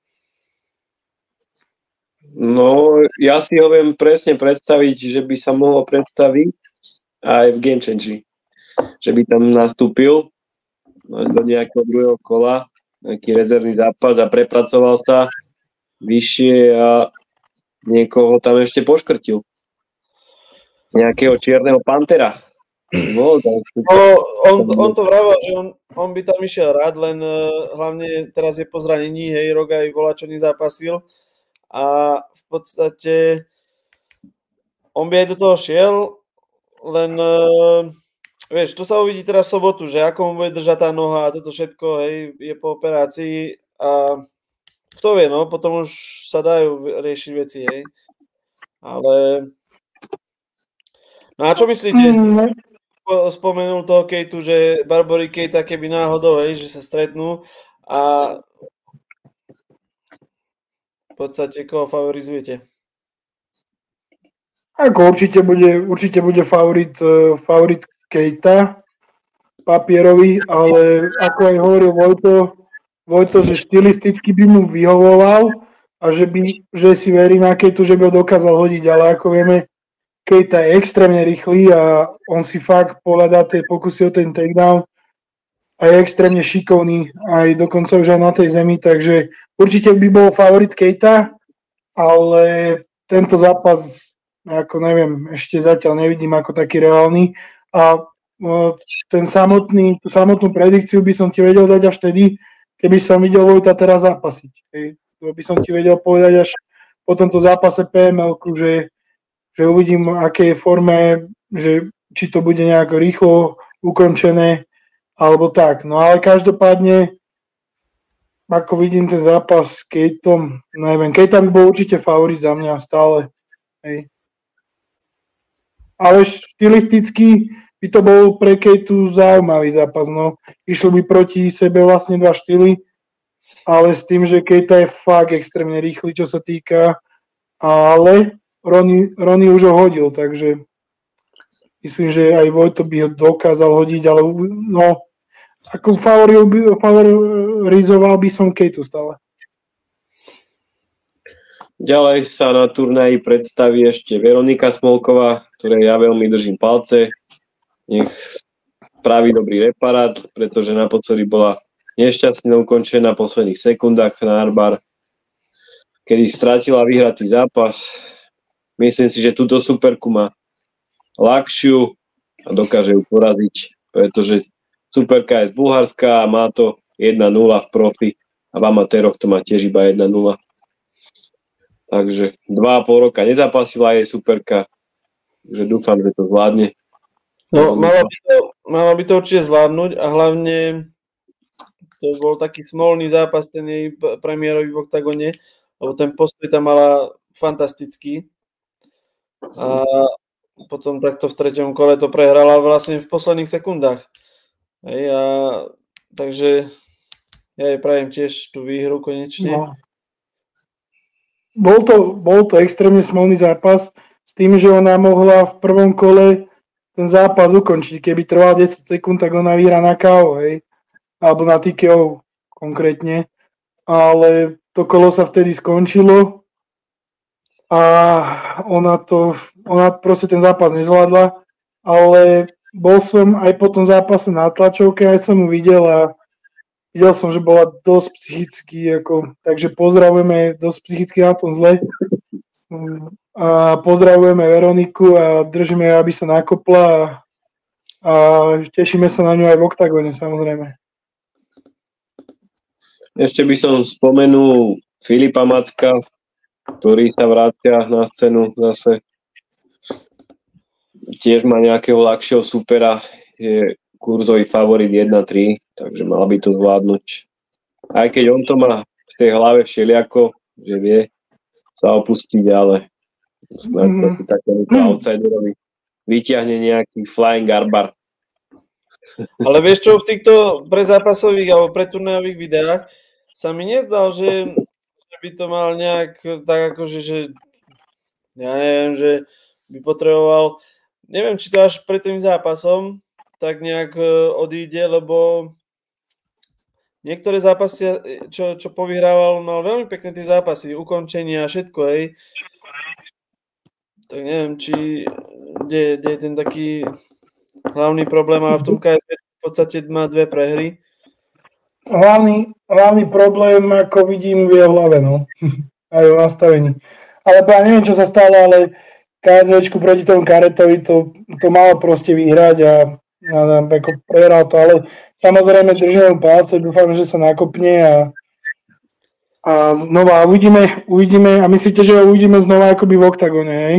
No, ja si ho viem presne predstaviť, že by sa mohol predstaviť aj v Game Changeri. Že by tam nastúpil do nejakého druhého kola, nejaký rezervný zápas a prepracoval sa vyššie a niekoho tam ešte poškrtil. Nejakého čierneho pantera. No, no, on, on to vravel, že on, on by tam išiel rád, len uh, hlavne teraz je po zranení, hej, rok aj voľačo nezápasil a v podstate on by aj do toho šiel, len uh, vieš, to sa uvidí teraz v sobotu, že ako mu bude držať tá noha a toto všetko, hej, je po operácii a kto vie, no, potom už sa dajú riešiť veci, hej, ale no a čo myslíte? Mm. Spomenul toho Kejtu, že Barborík Kejta keby náhodou, hej, že sa stretnú a v podstate koho favorizujete? Ako určite bude, určite bude favorit, favorit Kejta papierový, ale ako aj hovoril Vojto, Vojto, že štilisticky by mu vyhovoval a že, by, že si verí na Kejtu, že by ho dokázal hodiť, ale ako vieme, Kejta je extrémne rýchly a on si fakt pohľadá tie pokusy o ten takedown a je extrémne šikovný, aj dokonca už aj na tej zemi, takže určite by bol favorit Kejta, ale tento zápas, ako neviem, ešte zatiaľ nevidím ako taký reálny a ten samotný, tú samotnú predikciu by som ti vedel dať až vtedy, keby som videl Vojta teraz zápasiť. Hej. To by som ti vedel povedať až po tomto zápase pé em elku, že že uvidím, aké je forme, že či to bude nejako rýchlo ukončené, alebo tak. No ale každopádne, ako vidím ten zápas s Kejtom, neviem, Kejta by bol určite favorit za mňa stále. Hej. Ale štilisticky by to bol pre Kejtu zaujímavý zápas. No. Išlo by proti sebe vlastne dva štýly, ale s tým, že Kejta je fakt extrémne rýchly, čo sa týka, ale Ronny, Ronny už ho hodil, takže Myslím, že aj Vojto by ho dokázal hodiť, ale no, ako favorizoval by som Kejtu stále. Ďalej sa na turnaji predstaví ešte Veronika Smolková, ktorej ja veľmi držím palce. Nech spraví dobrý reparát, pretože naposledy bola nešťastne ukončená na posledných sekundách na Arbar, kedy strátila vyhratý zápas. Myslím si, že túto superku má ľahšiu a dokáže ju poraziť, pretože superka je z Bulharska a má to jedna nula v profi a v amatéroch to má tiež iba jedna nula. Takže dva a pol roka nezapasila jej superka, takže dúfam, že to zvládne. No, mala by to, mala by to určite zvládnuť a hlavne to bol taký smolný zápas, ten jej premiérový v oktagone, lebo ten postoj tam mala fantastický. A potom takto v treťom kole to prehrala vlastne v posledných sekundách. Hej, a takže ja jej prajem tiež tú výhru konečne. No. Bol to, bol to extrémne smolný zápas s tým, že ona mohla v prvom kole ten zápas ukončiť. Keby trval desať sekúnd, tak ona vyhrá na ká ó, hej. Alebo na té ká ó konkrétne. Ale to kolo sa vtedy skončilo a ona to, ona proste ten zápas nezvládla, ale bol som aj po tom zápase na tlačovke, aj som ju videl a videl som, že bola dosť psychicky, ako, takže pozdravujeme dosť psychicky na tom zle. A pozdravujeme Veroniku a držíme, aby sa nakopla a, a tešíme sa na ňu aj v oktagóne, samozrejme. Ešte by som spomenul Filipa Macka, ktorý sa vrátia na scénu zase. Tiež má nejakého ľahšieho supera, je kurzový favorit jedna tri, takže mal by to zvládnuť. Aj keď on to má v tej hlave všeliako, že vie sa opustiť, ale snad mm-hmm. takému outsiderovi vyťahne nejaký flying arbar. Ale vieš čo, v týchto prezápasových alebo preturnajových videách sa mi nezdal, že, že by to mal nejak tak akože, že ja neviem, že by potreboval, neviem, či to až pred tým zápasom tak nejak odíde, lebo niektoré zápasy, čo, čo povyhrával, mal veľmi pekné tie zápasy, ukončenia a všetko, hej. Tak neviem, či kde, kde je ten taký hlavný problém, ale v tom ká es vé v podstate má dve prehry. Hlavný, hlavný problém, ako vidím, v jeho hlave, no. Aj o nastavení. Ale ja neviem, čo sa stalo, ale ká es véčku proti tomu Karetovi to, to malo proste vyhrať a a ako prehral to, ale samozrejme držíme mu palce, dúfam, že sa nakopne a, a znova uvidíme, uvidíme a myslíte, že ho uvidíme znova akoby v oktagone, hej?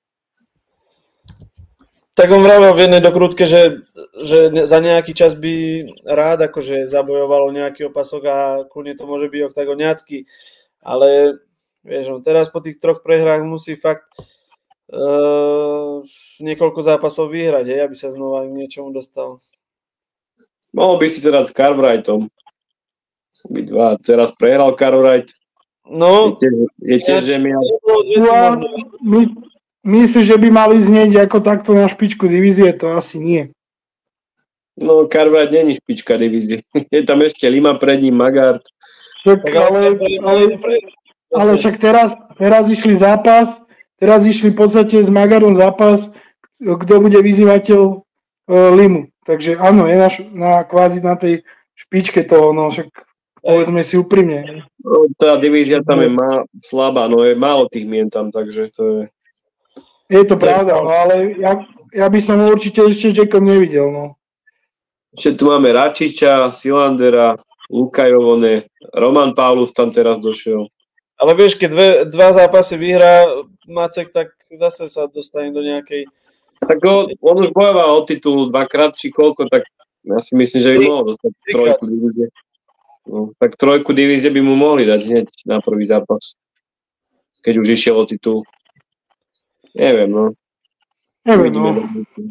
Tak on vravel v jednej dokrutke, že, že za nejaký čas by rád akože zabojoval nejaký opasok a kľudne to môže byť oktagoniacký, ale vieš, on teraz po tých troch prehrách musí fakt Uh, niekoľko zápasov vyhrať, hej, aby sa znova k niečomu dostal. Mohol by si teda s Cartwrightom. Obidva. Teraz prehral Cartwright. No. Je tiež, že mi... My, myslíš, že by mali znieť ako takto na špičku divízie? To asi nie. No, Cartwright není špička divízie. Je tam ešte Lima pred ním, Magard. Čak, ale, ale, ale čak teraz, teraz išli zápas Teraz išli v podstate s Magardom zápas, kto bude vyzývateľ e, Limu. Takže áno, je na, na kvázi na tej špičke toho, no však povedzme si úprimne. No, tá divízia tam je má, slabá, no je málo tých mien tam, takže to je... Je to pravda, no ale ja, ja by som určite ešte Jackom nevidel, no. Ešte tu máme Račiča, Silandera, Lukajovone, Roman Pavlus tam teraz došiel. Ale vieš, keď dve, dva zápasy vyhrá Macek, tak zase sa dostane do nejakej... Tak on, on už bojoval o titul dvakrát, či koľko, tak ja si myslím, že by mohol dostať trojku divízie. No, tak trojku divízie by mu mohli dať hneď na prvý zápas, keď už išiel o titul. Neviem, no. Neviem, no.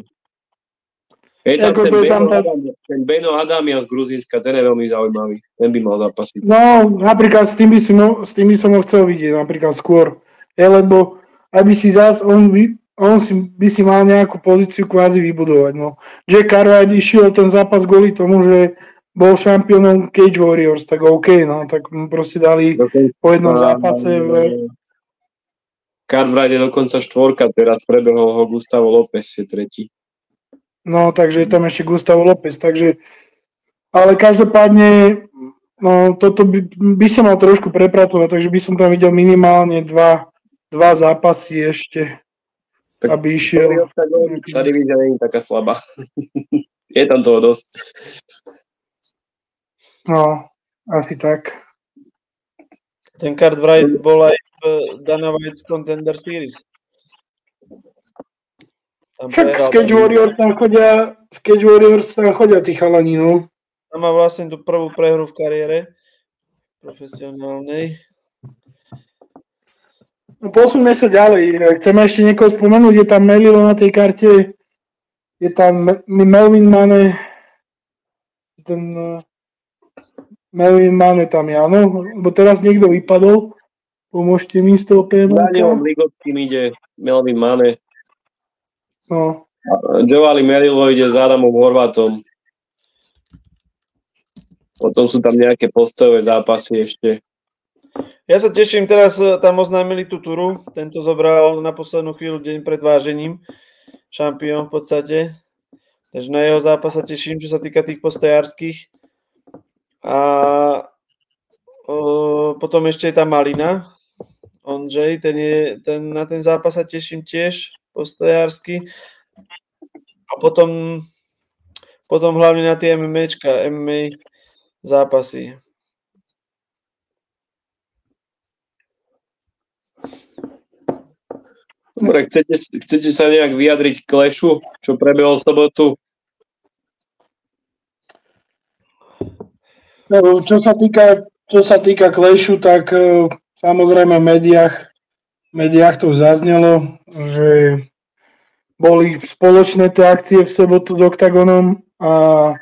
Je tam ten Beno, tam... Adam, ten Beno Adamian z Gruzínska, ten je veľmi zaujímavý. Ten by mal zápasiť. No, napríklad s tým by, si mo, s tým by som ho chcel vidieť, napríklad skôr. Je, lebo aby si zás, on, on si, by si mal nejakú pozíciu kvázi vybudovať. No. Jack Cartwright išiel ten zápas kvôli tomu, že bol šampiónom Cage Warriors, tak OK, no, tak mu proste dali po jednom zápase. V... Cartwright je dokonca štvorka, teraz prebehol ho Gustavo López, je tretí. No, takže je tam ešte Gustavo López, takže ale každopádne no, toto by, by sa mal trošku prepracovať, takže by som tam videl minimálne dva, dva zápasy ešte, tak aby išiel. Tá divízia nie je taká slabá. Je tam toho dosť. No, asi tak. Ten Cartwright bol aj v Dana White's Contender Series. Tam Však z Cage Warriors tam chodia, z Cage Warriors tam chodia tí chalani, no. Tam má vlastne tú prvú prehru v kariére profesionálnej. No posuňme sa ďalej. Chceme ešte niekoho spomenúť. Je tam Melilo na tej karte. Je tam Melvin Mane. Ten Melvin Mane tam je, áno. Lebo teraz niekto vypadol. Pomôžte mi z toho pé em á. Daniel Ligotkým ide Melvin Mane. No. Giovanni Melilo ide s Adamom Horvátom. Potom sú tam nejaké postojové zápasy ešte. Ja sa teším, teraz tam oznámili tú túru. Tento zobral na poslednú chvíľu deň pred vážením. Šampión v podstate. Takže na jeho zápas sa teším, čo sa týka tých postojárskych. A o, potom ešte je tam Malina. Ondřej, ten je, ten, na ten zápas sa teším tiež postojársky. A potom, potom hlavne na tie MMAčka, em em á zápasy. Dobre, chcete, chcete sa nejak vyjadriť k Clashu, čo prebehol v sobotu? No, čo sa týka, čo sa týka Clashu, tak uh, samozrejme v médiách, v médiách to už zaznelo, že boli spoločné tie akcie v sobotu s Octagonom a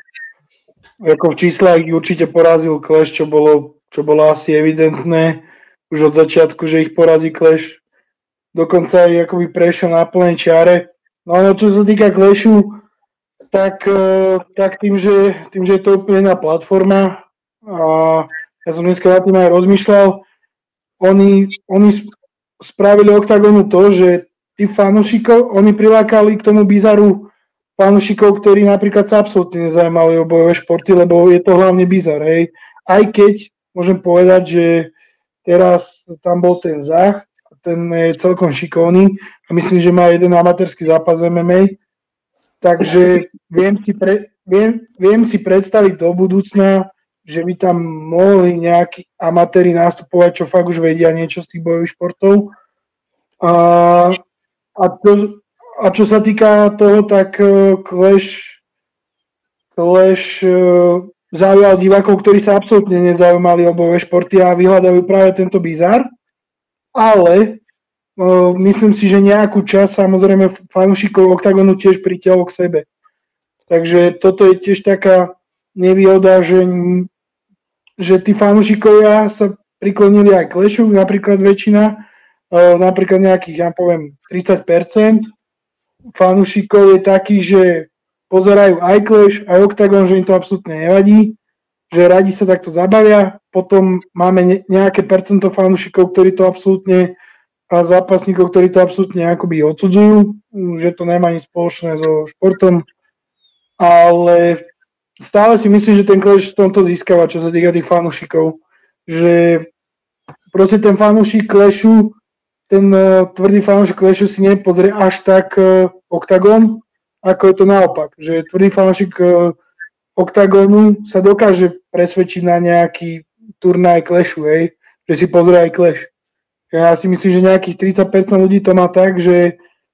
ako v číslach ich určite porazil Clash, čo bolo, čo bolo asi evidentné už od začiatku, že ich porazí Clash. Dokonca aj akoby prešiel na plnej čiare. No ale čo sa týka Clashu, tak, tak tým, že, tým, že je to úplne iná platforma a ja som dneska na tým aj rozmýšľal, oni, oni spravili Octagonu to, že tí fanúšikov, oni prilákali k tomu Bizaru fanúšikov, ktorí napríklad sa absolútne nezaujímali o bojové športy, lebo je to hlavne Bizar, hej. Aj keď môžem povedať, že teraz tam bol ten Zach, ten je celkom šikovný a myslím, že má jeden amatérsky zápas em em á, takže viem si, pre, viem, viem si predstaviť do budúcna, že by tam mohli nejakí amatéri nastupovať, čo fakt už vedia niečo z tých bojových športov. A, a to A čo sa týka toho, tak uh, Clash, Clash uh, zaujal divákov, ktorí sa absolútne nezaujímali o bojové športy a vyhľadajú práve tento Bizar. Ale uh, myslím si, že nejakú časť samozrejme fanúšikov Octagonu tiež pritiahol k sebe. Takže toto je tiež taká nevýhoda, že, že tí fanúšikovia sa priklonili aj k Clashu, napríklad väčšina, uh, napríklad nejakých, ja poviem, tridsať percent fanúšikov je taký, že pozerajú aj Clash, aj Octagon, že im to absolútne nevadí, že radi sa takto zabavia. Potom máme nejaké percento fanúšikov, ktorí to absolútne, a zápasníkov, ktorí to absolútne akoby odsudzujú, že to nemá nič spoločné so športom. Ale stále si myslím, že ten Clash v tomto získava, čo sa týka tých fanúšikov. Že proste ten fanúšik Clashu, ten uh, tvrdý fanúšik Clashu si nepozrie až tak uh, Octagon, ako je to naopak. Že tvrdý fanúšik uh, Octagonu sa dokáže presvedčiť na nejaký turnaj Clashu, hej, že si pozrie aj Clash. Ja si myslím, že nejakých tridsať percent ľudí to má tak, že,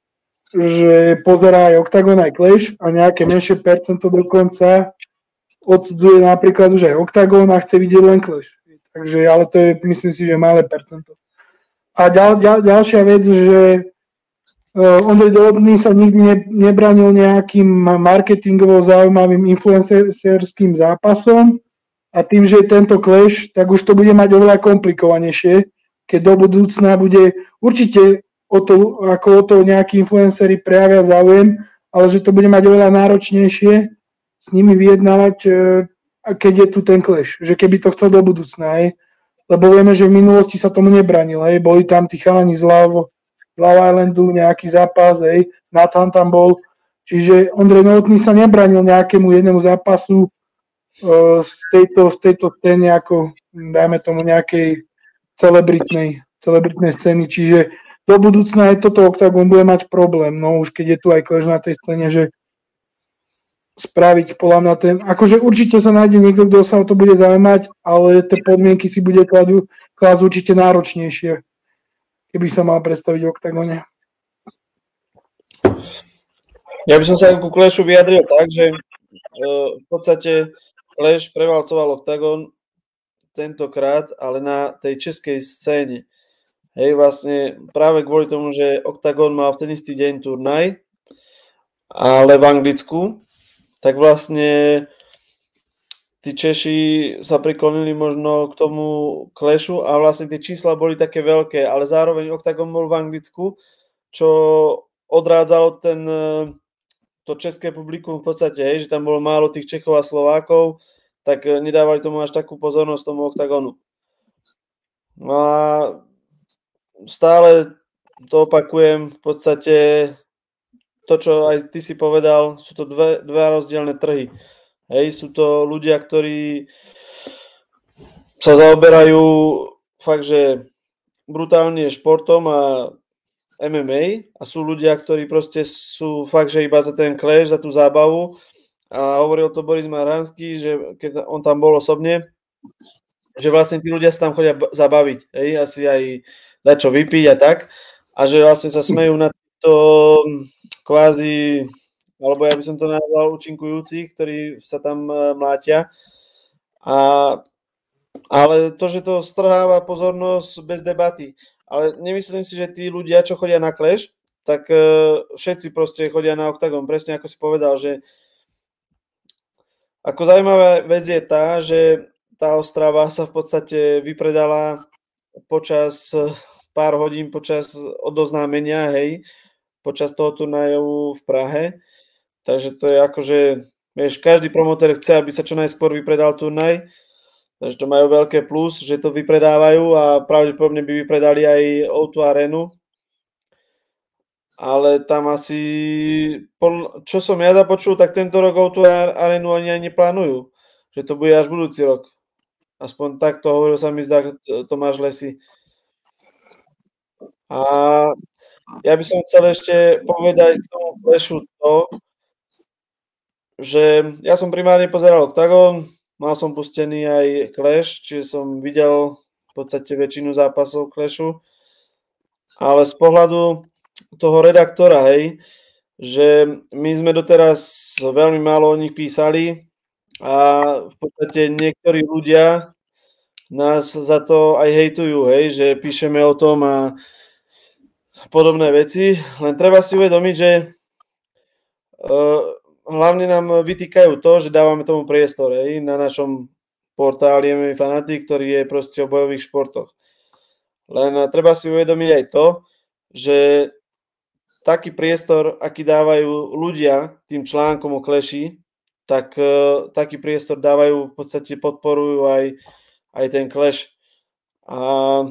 že pozerá aj Octagon, aj Clash a nejaké menšie percento dokonca odsudzuje napríklad už aj Octagon a chce vidieť len Clash. Takže, ale to je, myslím si, že malé percento. A ďal, ďal, ďalšia vec, že uh, Ondřej Dolobný sa nikdy ne, nebranil nejakým marketingovo zaujímavým influencerským zápasom a tým, že je tento Clash, tak už to bude mať oveľa komplikovanejšie, keď do budúcna bude určite o to, ako o to nejakí influenceri prejavia záujem, ale že to bude mať oveľa náročnejšie s nimi vyjednávať, keď je tu ten clash, že keby to chcel do budúcna, hej. Lebo vieme, že v minulosti sa tomu nebranil, hej. Boli tam tí chalani z Love, z Love Islandu, nejaký zápas, hej, Nathan tam bol, čiže Ondrej Novotný sa nebranil nejakému jednému zápasu uh, z tejto, z tejto scény ako, dajme tomu, nejakej celebritnej, celebritnej scény, čiže do budúcna aj toto Octagon bude mať problém, no už keď je tu aj clash na tej scéne, že spraviť podľa mňa ten, akože určite sa nájde niekto, kto sa o to bude zaujímať, ale tie podmienky si bude klásť, klásť určite náročnejšie, keby sa mal predstaviť v Octagone. Ja by som sa ku Clashu vyjadril tak, že uh, v podstate Clash prevalcoval Octagon tentokrát, ale na tej českej scéne. Hej, vlastne práve kvôli tomu, že Octagon mal v ten istý deň turnaj, ale v Anglicku, tak vlastne tí Češi sa priklonili možno k tomu Clashu a vlastne tie čísla boli také veľké, ale zároveň Octagon bol v Anglicku, čo odrádzalo ten, to české publikum v podstate, hej, že tam bolo málo tých Čechov a Slovákov, tak nedávali tomu až takú pozornosť tomu Octagonu. No a stále to opakujem, v podstate to, čo aj ty si povedal, sú to dve, dve rozdielne trhy. Hej, sú to ľudia, ktorí sa zaoberajú fakt, že brutálne športom a em em á a sú ľudia, ktorí proste sú fakt, že iba za ten clash, za tú zábavu a hovoril to Boris Marhanský, že keď on tam bol osobne, že vlastne tí ľudia sa tam chodia zabaviť, hej, asi aj dať čo vypiť a tak a že vlastne sa smejú na to kvázi, alebo ja by som to nazval účinkujúcich, ktorí sa tam mlátia. A, ale to, že to strháva pozornosť bez debaty. Ale nemyslím si, že tí ľudia, čo chodia na Clash, tak uh, všetci proste chodia na Octagon. Presne ako si povedal, že ako zaujímavá vec je tá, že tá Ostrava sa v podstate vypredala počas pár hodín, počas odoznámenia, hej, počas toho turnaju v Prahe. Takže to je akože, vieš, každý promotér chce, aby sa čo najskôr vypredal turnaj. Takže to majú veľké plus, že to vypredávajú a pravdepodobne by vypredali aj ó dva Arenu. Ale tam asi, čo som ja započul, tak tento rok ó dva Arenu ani aj neplánujú. Že to bude až budúci rok. Aspoň takto hovoril sa mi zdá Tomáš Lesy. A ja by som chcel ešte povedať k tomu Clashu to, že ja som primárne pozeral Octagon, mal som pustený aj Clash, čiže som videl v podstate väčšinu zápasov Clashu, ale z pohľadu toho redaktora, hej, že my sme doteraz veľmi málo o nich písali a v podstate niektorí ľudia nás za to aj hejtujú, hej, že píšeme o tom a podobné veci, len treba si uvedomiť, že uh, hlavne nám vytýkajú to, že dávame tomu priestor, hej, na našom portáli em em á Fanatik, ktorý je proste o bojových športoch. Len uh, treba si uvedomiť aj to, že taký priestor, aký dávajú ľudia tým článkom o Clashi, tak uh, taký priestor dávajú, v podstate podporujú aj, aj ten Clash. A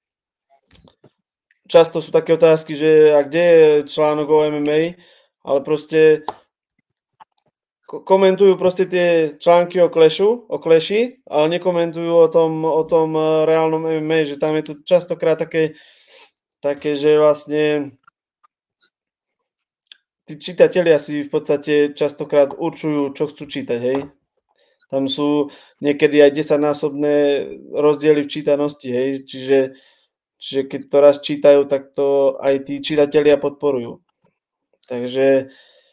často sú také otázky, že a kde je článok o em em á, ale proste komentujú proste tie články o Clashu, o Clashi, ale nekomentujú o tom, o tom reálnom em em á, že tam je tu častokrát také, také, že vlastne tí čitatelia si v podstate častokrát určujú, čo chcú čítať, hej. Tam sú niekedy aj desaťnásobné rozdiely v čítanosti, hej, čiže Čiže keď to raz čítajú, tak to aj tí čitatelia podporujú. Takže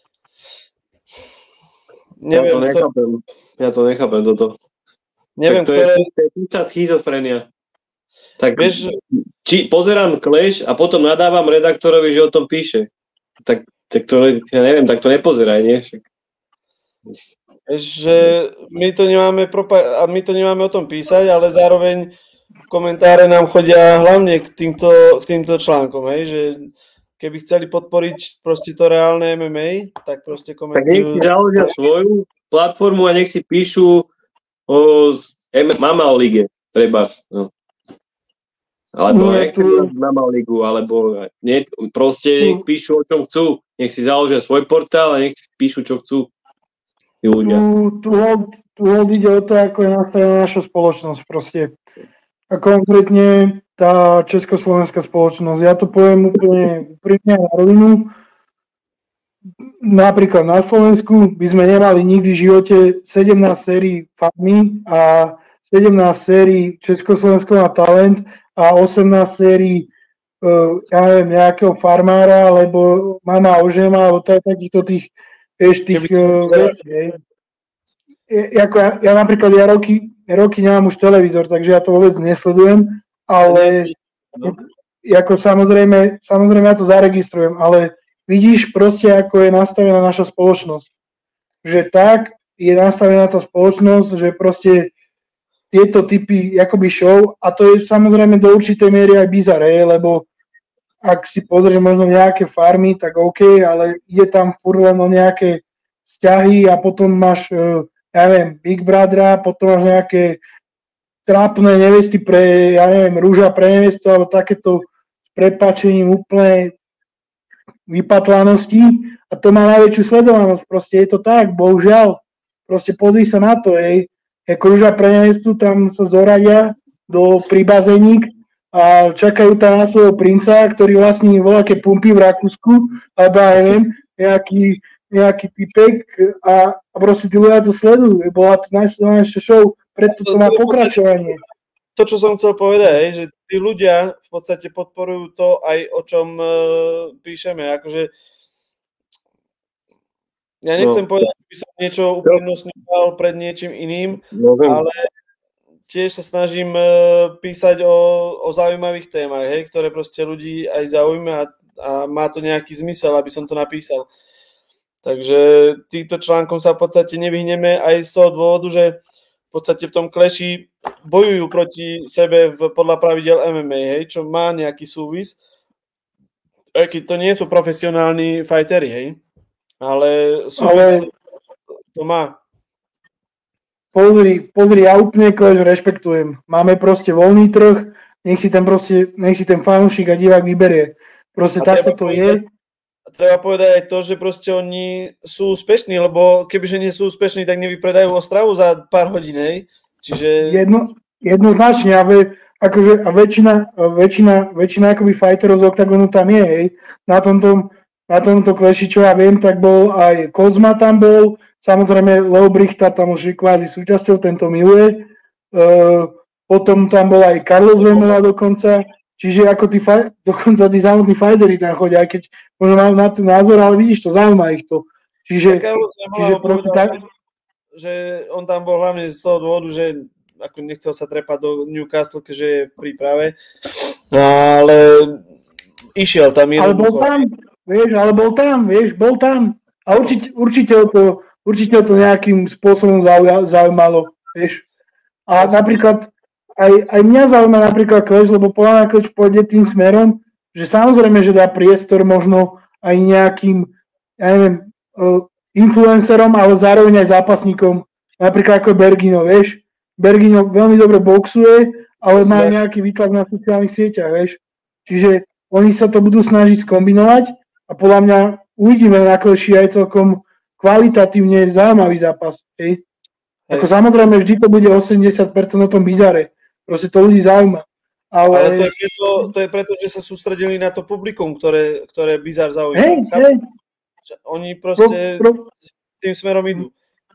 neviem, ja to nechápem. To... Ja to nechápem toto. Neviem, to ktoré... je púca schizofrenia. Tak vieš, či pozerám Clash a potom nadávam redaktorovi, že o tom píše. Tak, tak to, ja neviem, tak to nepozeraj, nie? Však. Že my to nemáme propa- a my to nemáme o tom písať, ale zároveň komentáre nám chodia hlavne k týmto, k týmto článkom, hej, že keby chceli podporiť proste to reálne em em á, tak proste komentujú. Tak nech si založia svoju platformu a nech si píšu o Mama Lige, treba. No. Alebo nie, nechcem tu... Mama Ligu, alebo nie, proste nech píšu o čom chcú. Nech si založia svoj portál a nech si píšu, čo chcú. Ľudia. Tu, tu, tu ide o to, ako je nastavená naša spoločnosť proste. A konkrétne tá československá spoločnosť. Ja to poviem úplne úprimne na rovinu. Napríklad na Slovensku by sme nemali nikdy v živote sedemnásť sérií Farmy a sedemnásť sérií Československo má talent a osemnásť sérií uh, ja neviem, nejakého farmára, alebo Mama ožema, alebo takýchto tých, vieš, tých uh, vecí. Ja, ja, ja napríklad, ja roky, roky nemám už televízor, takže ja to vôbec nesledujem, ale no. ako samozrejme, samozrejme ja to zaregistrujem, ale vidíš proste, ako je nastavená naša spoločnosť. Že tak je nastavená tá spoločnosť, že proste tieto typy akoby show, a to je samozrejme do určitej miery aj bizaré, lebo ak si pozrieš možno nejaké farmy, tak OK, ale ide tam furt len o nejaké vzťahy a potom máš, ja neviem, Big Brothera, potom máš nejaké trápne nevesty pre, ja neviem, rúža pre nevestu, alebo takéto s prepáčením úplne vypatlanosti a to má najväčšiu sledovanosť. Proste je to tak, bohužiaľ. Proste pozri sa na to, hej. Ako rúža pre nevestu, tam sa zoradia do pribazéník a čakajú tam na svojho princa, ktorý vlastne voľaké pumpy v Rakúsku, alebo ja neviem, nejaký, nejaký typek a, a proste tí ľudia to sledujú. Bola to najsledovanejšia show, preto to má pokračovanie. To, čo som chcel povedať, je, že tí ľudia v podstate podporujú to aj o čom uh, píšeme. Akože ja nechcem no. povedať, že by som niečo uprednostňoval pred niečím iným, no, ale tiež sa snažím uh, písať o, o zaujímavých témach, hej, ktoré proste ľudí aj zaujíma a, a má to nejaký zmysel, aby som to napísal. Takže týmto článkom sa v podstate nevyhneme aj z toho dôvodu, že v podstate v tom kleši bojujú proti sebe v, podľa pravidel em em á, hej, čo má nejaký súvis. Aj keď to nie sú profesionálni fighteri, hej, ale súvis ale... to má. Pozri, pozri, ja úplne Clash rešpektujem. Máme proste voľný trh, nech si ten proste, nech si ten fanúšik a divák vyberie. Proste a takto to povedať, je. A treba povedať aj to, že proste oni sú úspešní, lebo kebyže nie sú úspešní, tak nevypredajú Ostravu za pár hodín, hej. Čiže... Jedno, jednoznačne, a, ve, akože, a väčšina, väčšina, väčšina akoby fighterov z Octagonu tam je, hej. Na tomto, na tomto Clashi, čo ja viem, tak bol aj Kozma tam bol, samozrejme Leo Brichta tam už je kvázi súčasťou, tento miluje. Uh, potom tam bol aj Carlos Vemola dokonca. Čiže ako tí faj, dokonca tí závodní fighteri tam chodia, aj keď možno majú na to názor, ale vidíš to, zaujíma ich to. Čiže, čiže povedal, tak... že on tam bol hlavne z toho dôvodu, že ako nechcel sa trepať do Newcastle, keďže je v príprave, ale išiel tam. Ale bol tam, vieš, ale bol tam, vieš, bol tam. A určite, určite, to, určite to nejakým spôsobom zaujímalo, vieš. A Jasne. napríklad Aj, aj mňa zaujíma napríklad Clash, lebo podľa mňa Clash pôjde tým smerom, že samozrejme, že dá priestor možno aj nejakým, ja neviem, uh, influencerom, ale zároveň aj zápasníkom, napríklad ako Bergino, vieš. Bergino veľmi dobre boxuje, ale Jasne. má nejaký výtlak na sociálnych sieťach, vieš. Čiže oni sa to budú snažiť skombinovať a podľa mňa uvidíme na Clashi aj celkom kvalitatívne zaujímavý zápas, hej. Ako samozrejme, vždy to bude osemdesiat percent o tom bizare. Proste to ľudí zaujíma. Ale, ale to, je preto, to je preto, že sa sústredili na to publikum, ktoré, ktoré bizar zaujíma. Hej, hej. Oni proste pro, pro... tým smerom idú.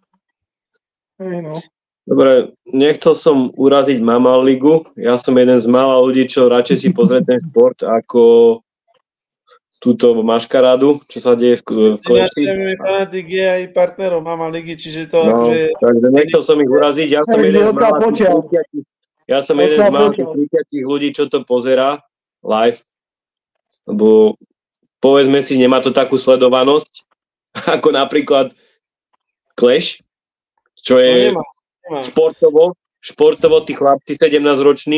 Hej, no. Dobre, nechcel som uraziť Mama Ligu. Ja som jeden z mála ľudí, čo radšej si pozrie ten šport ako túto maškarádu, čo sa deje v, v Clashi. Fanatik je aj partnerom Mama Ligy, čiže to no, akože... Takže nechcel som ich uraziť. Ja som jeden z mála Ja som jeden z malých tridsať ľudí, čo to pozerá live, lebo povedzme si, nemá to takú sledovanosť, ako napríklad Clash, čo je no, nemá, nemá. športovo, športovo tí chlapci sedemnásťroční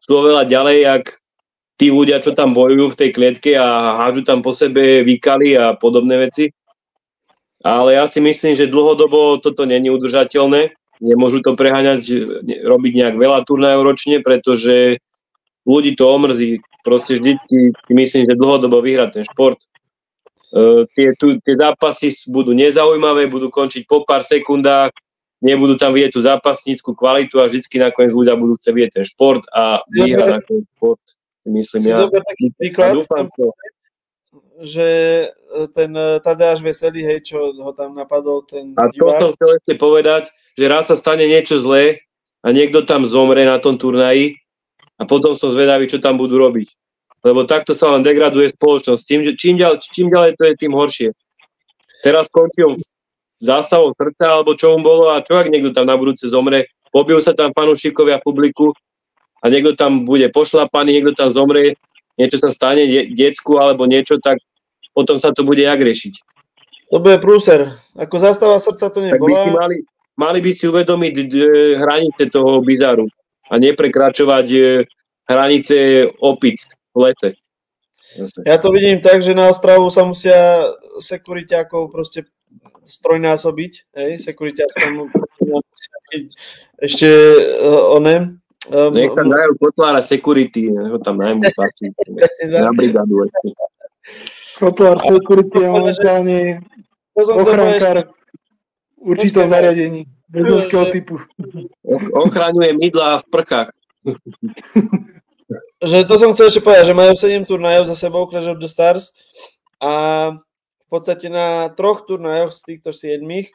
sú oveľa ďalej, jak tí ľudia, čo tam bojujú v tej klietke a hádžu tam po sebe výkaly a podobné veci. Ale ja si myslím, že dlhodobo toto nie je udržateľné. Nemôžu to preháňať, robiť nejak veľa turnajov ročne, pretože ľudí to omrzí. Proste vždy si myslím, že dlhodobo vyhrá ten šport. Uh, tie, tu, tie zápasy budú nezaujímavé, budú končiť po pár sekundách, nebudú tam vidieť tú zápasnícku kvalitu a vždycky nakoniec ľudia budú chcieť vidieť ten šport a vyhrá nakoniec šport. Myslím si ja. Zober taký príklad, dúfam, to. že ten Tadeáš Veselý, hej, čo ho tam napadol ten a to divák. Som chcel ešte povedať, že raz sa stane niečo zlé a niekto tam zomre na tom turnaji a potom som zvedavý, čo tam budú robiť. Lebo takto sa len degraduje spoločnosť. Čím, čím, ďalej, čím ďalej to je, tým horšie. Teraz skončil zástavou srdca, alebo čo mu bolo, a čo ak niekto tam na budúce zomre, pobijú sa tam fanúšikovia publiku a niekto tam bude pošlapaný, niekto tam zomre, niečo sa stane de- decku alebo niečo, tak potom sa to bude jak riešiť. To bude prúser. Ako zástava srdca to nebola. Tak by si mali, mali by si uvedomiť e, hranice toho bizaru a neprekračovať e, hranice opic v lete. Jasne. Ja to vidím tak, že na Ostravu sa musia sekuriťákov proste strojnásobiť. Hej, sekuriťáci tam musia byť ešte uh, oné. Um, Nech tam dajú Kotlára security, ho tam najmú spasí. Na brigádu ešte. Kotlár security je momentálne ochrankár v určitom zariadení bezdomského typu. Ochraňuje mydlá v prkách. Že to som chcel ešte povedať, že majú sedem turnajov za sebou Clash of the Stars a v podstate na troch turnajoch z týchto siedmich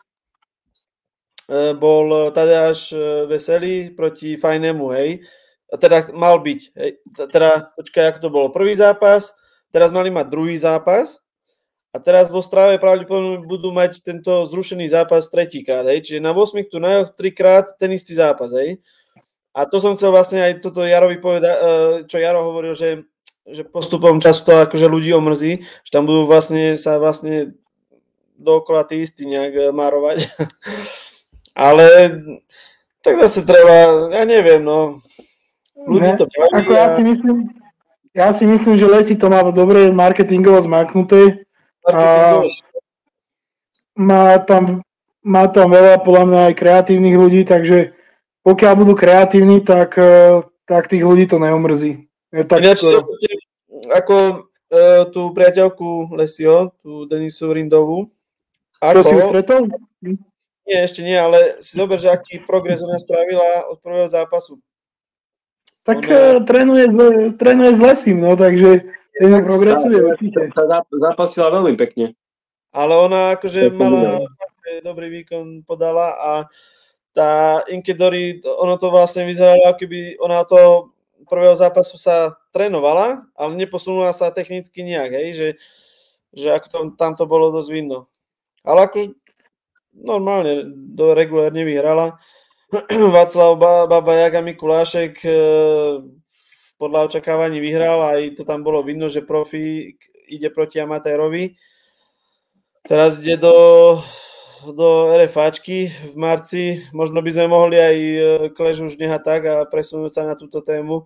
bol Tadeáš Veselý proti Fajnému, hej. A teda mal byť, hej. Teda, počkaj, ako to bolo. Prvý zápas, teraz mali mať druhý zápas a teraz v Ostrave pravdepodobne budú mať tento zrušený zápas tretíkrát, hej. Čiže na ôsmich turnajoch trikrát ten istý zápas, hej. A to som chcel vlastne aj toto Jarovi povedať, čo Jaro hovoril, že, že postupom času to akože ľudí omrzí, že tam budú vlastne sa vlastne dookola tí istí nejak márovať. Ale tak zase treba, ja neviem, no. Ľudí to baví. Ako ja, si myslím, ja si myslím, že Lesi to má dobre marketingovo zmaknuté. A má tam, má tam veľa podľa mňa aj kreatívnych ľudí, takže pokiaľ budú kreatívni, tak, tak tých ľudí to neomrzí. Je tak Ináč to, ako uh, tú priateľku Lesio, tú Denisu Rindovú. Ako? To si ju stretol? Nie, ešte nie, ale si zober, že aký progres ona spravila od prvého zápasu. Tak ona... trénuje, trénuje s Lesim, no, takže ten progresuje určite. Tá zápasila veľmi pekne. Ale ona akože mala dobrý výkon podala a tá Inkedori, ono to vlastne vyzeralo, ako keby ona to prvého zápasu sa trénovala, ale neposunula sa technicky nejak, hej, že, že ako to, tam to bolo dosť vidno. Ale akože normálne do regulérne vyhrala. Václav Baba Jak a Mikulášek e, podľa očakávaní vyhral, aj to tam bolo vidno, že profi ide proti amatérovi. Teraz ide do do RFáčky v marci. Možno by sme mohli aj Clash už nehať tak a presunúť sa na túto tému.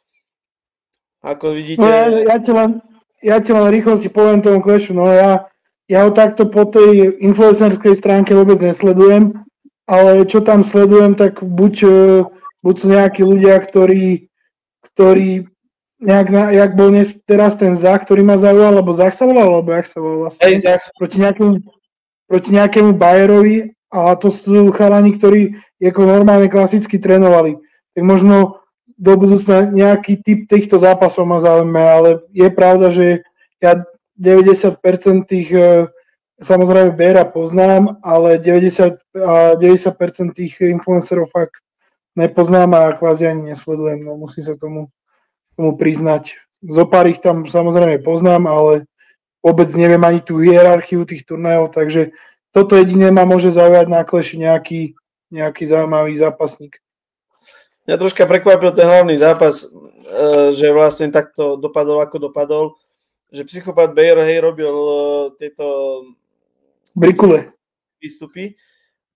Ako vidíte... No ja, ja, ti len, ja ti len rýchlo si poviem tomu Clashu. No ja, ja ho takto po tej influencerskej stránke vôbec nesledujem, ale čo tam sledujem, tak buď, buď sú nejakí ľudia, ktorí, ktorí nejak na, jak bol dnes, teraz ten Zach, ktorý ma zaujal, alebo Zach sa volal, alebo jak sa volal vlastne? Hej, Zach. Proti nejakému proti nejakému Bayerovi a to sú chalani, ktorí ako normálne klasicky trénovali. Tak možno do budúcna nejaký typ týchto zápasov ma zaujíma, ale je pravda, že ja deväťdesiat percent tých, samozrejme Bera poznám, ale deväťdesiat, deväťdesiat percent tých influencerov fakt nepoznám a kvázi ani nesledujem, no musím sa tomu, tomu priznať. Zopár ich tam samozrejme poznám, ale vôbec neviem ani tú hierarchiu tých turnajov, takže toto jediné ma môže zaujať na Clashi nejaký, nejaký zaujímavý zápasník. Mňa troška prekvapil ten hlavný zápas, že vlastne takto dopadol, ako dopadol, že psychopat Bayer, hej, robil tieto brikule výstupy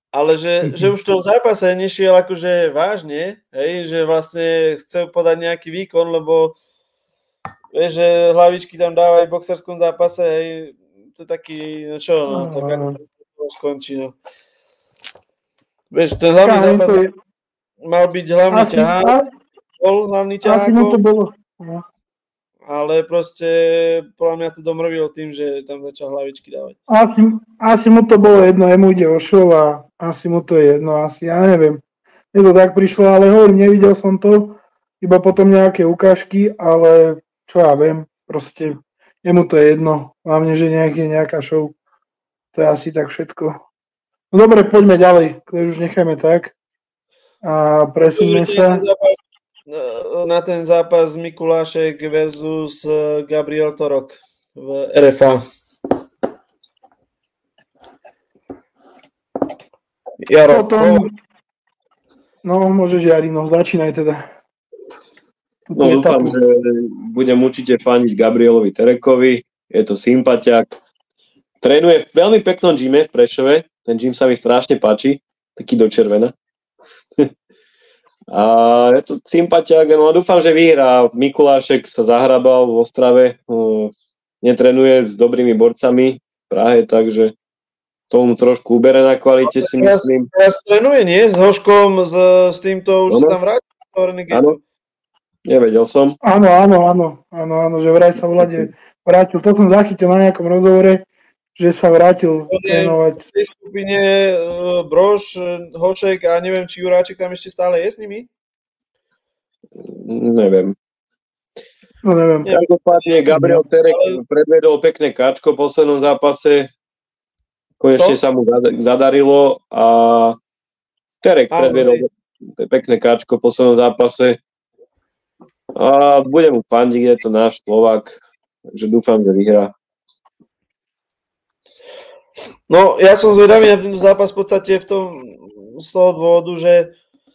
ale že, že už v tom zápase nešiel akože vážne, hej, že vlastne chce podať nejaký výkon, lebo vieš, že hlavičky tam dávajú v boxerskom zápase, hej, to je taký, no čo, no, tak ako to skončí, no. Vieš, ten hlavný zápas je... mal byť hlavný ťahák, bol hlavný ťahák, to bolo. No. Ale proste podľa mňa to domrvilo tým, že tam začal hlavičky dávať. Asi, asi mu to bolo jedno, jemu ide o show a asi mu to je jedno, asi, ja neviem. Je to tak prišlo, ale hovorím, nevidel som to, iba potom nejaké ukážky, ale čo ja viem, proste jemu to je jedno, hlavne, že nejak je nejaká show. To je asi tak všetko. No dobre, poďme ďalej, keď už nechajme tak. A presúďme sa. Na ten zápas Mikulášek versus Gabriel Torok v er ef á. Jaro. Potom... No, môžeš, Jarino, začínaj teda. No dúfam, že budem určite faniť Gabrielovi Terekovi. Je to sympatiak. Trénuje v veľmi peknom gyme v Prešove. Ten gym sa mi strašne páči. Taký do červena. A je to sympatiak, no a dúfam, že vyhrá. Mikulášek sa zahrabal v Ostrave, netrenuje s dobrými borcami v Prahe, takže tomu trošku ubere na kvalite, si myslím. Teraz trénuje, nie? S Hoškom, s, s týmto už no, sa tam vrátil? Áno, nevedel som. Áno, áno, áno, áno, áno, že vraj sa Vlade vrátil. To som zachytil na nejakom rozhovore, že sa vrátil trénovať. V tej skupine uh, Brož, Hošek a neviem, či Juráček tam ešte stále je s nimi? Neviem. No neviem. Každopádne Gabriel Terek ale... predvedol pekné káčko v poslednom zápase. Konečne to? sa mu zadarilo a Terek ale... predvedol pekné káčko v poslednom zápase. A budem mu fandiť, je to náš Slovák, takže dúfam, že vyhrá. No, ja som zvedavý na tento zápas v podstate v tom, z toho dôvodu, že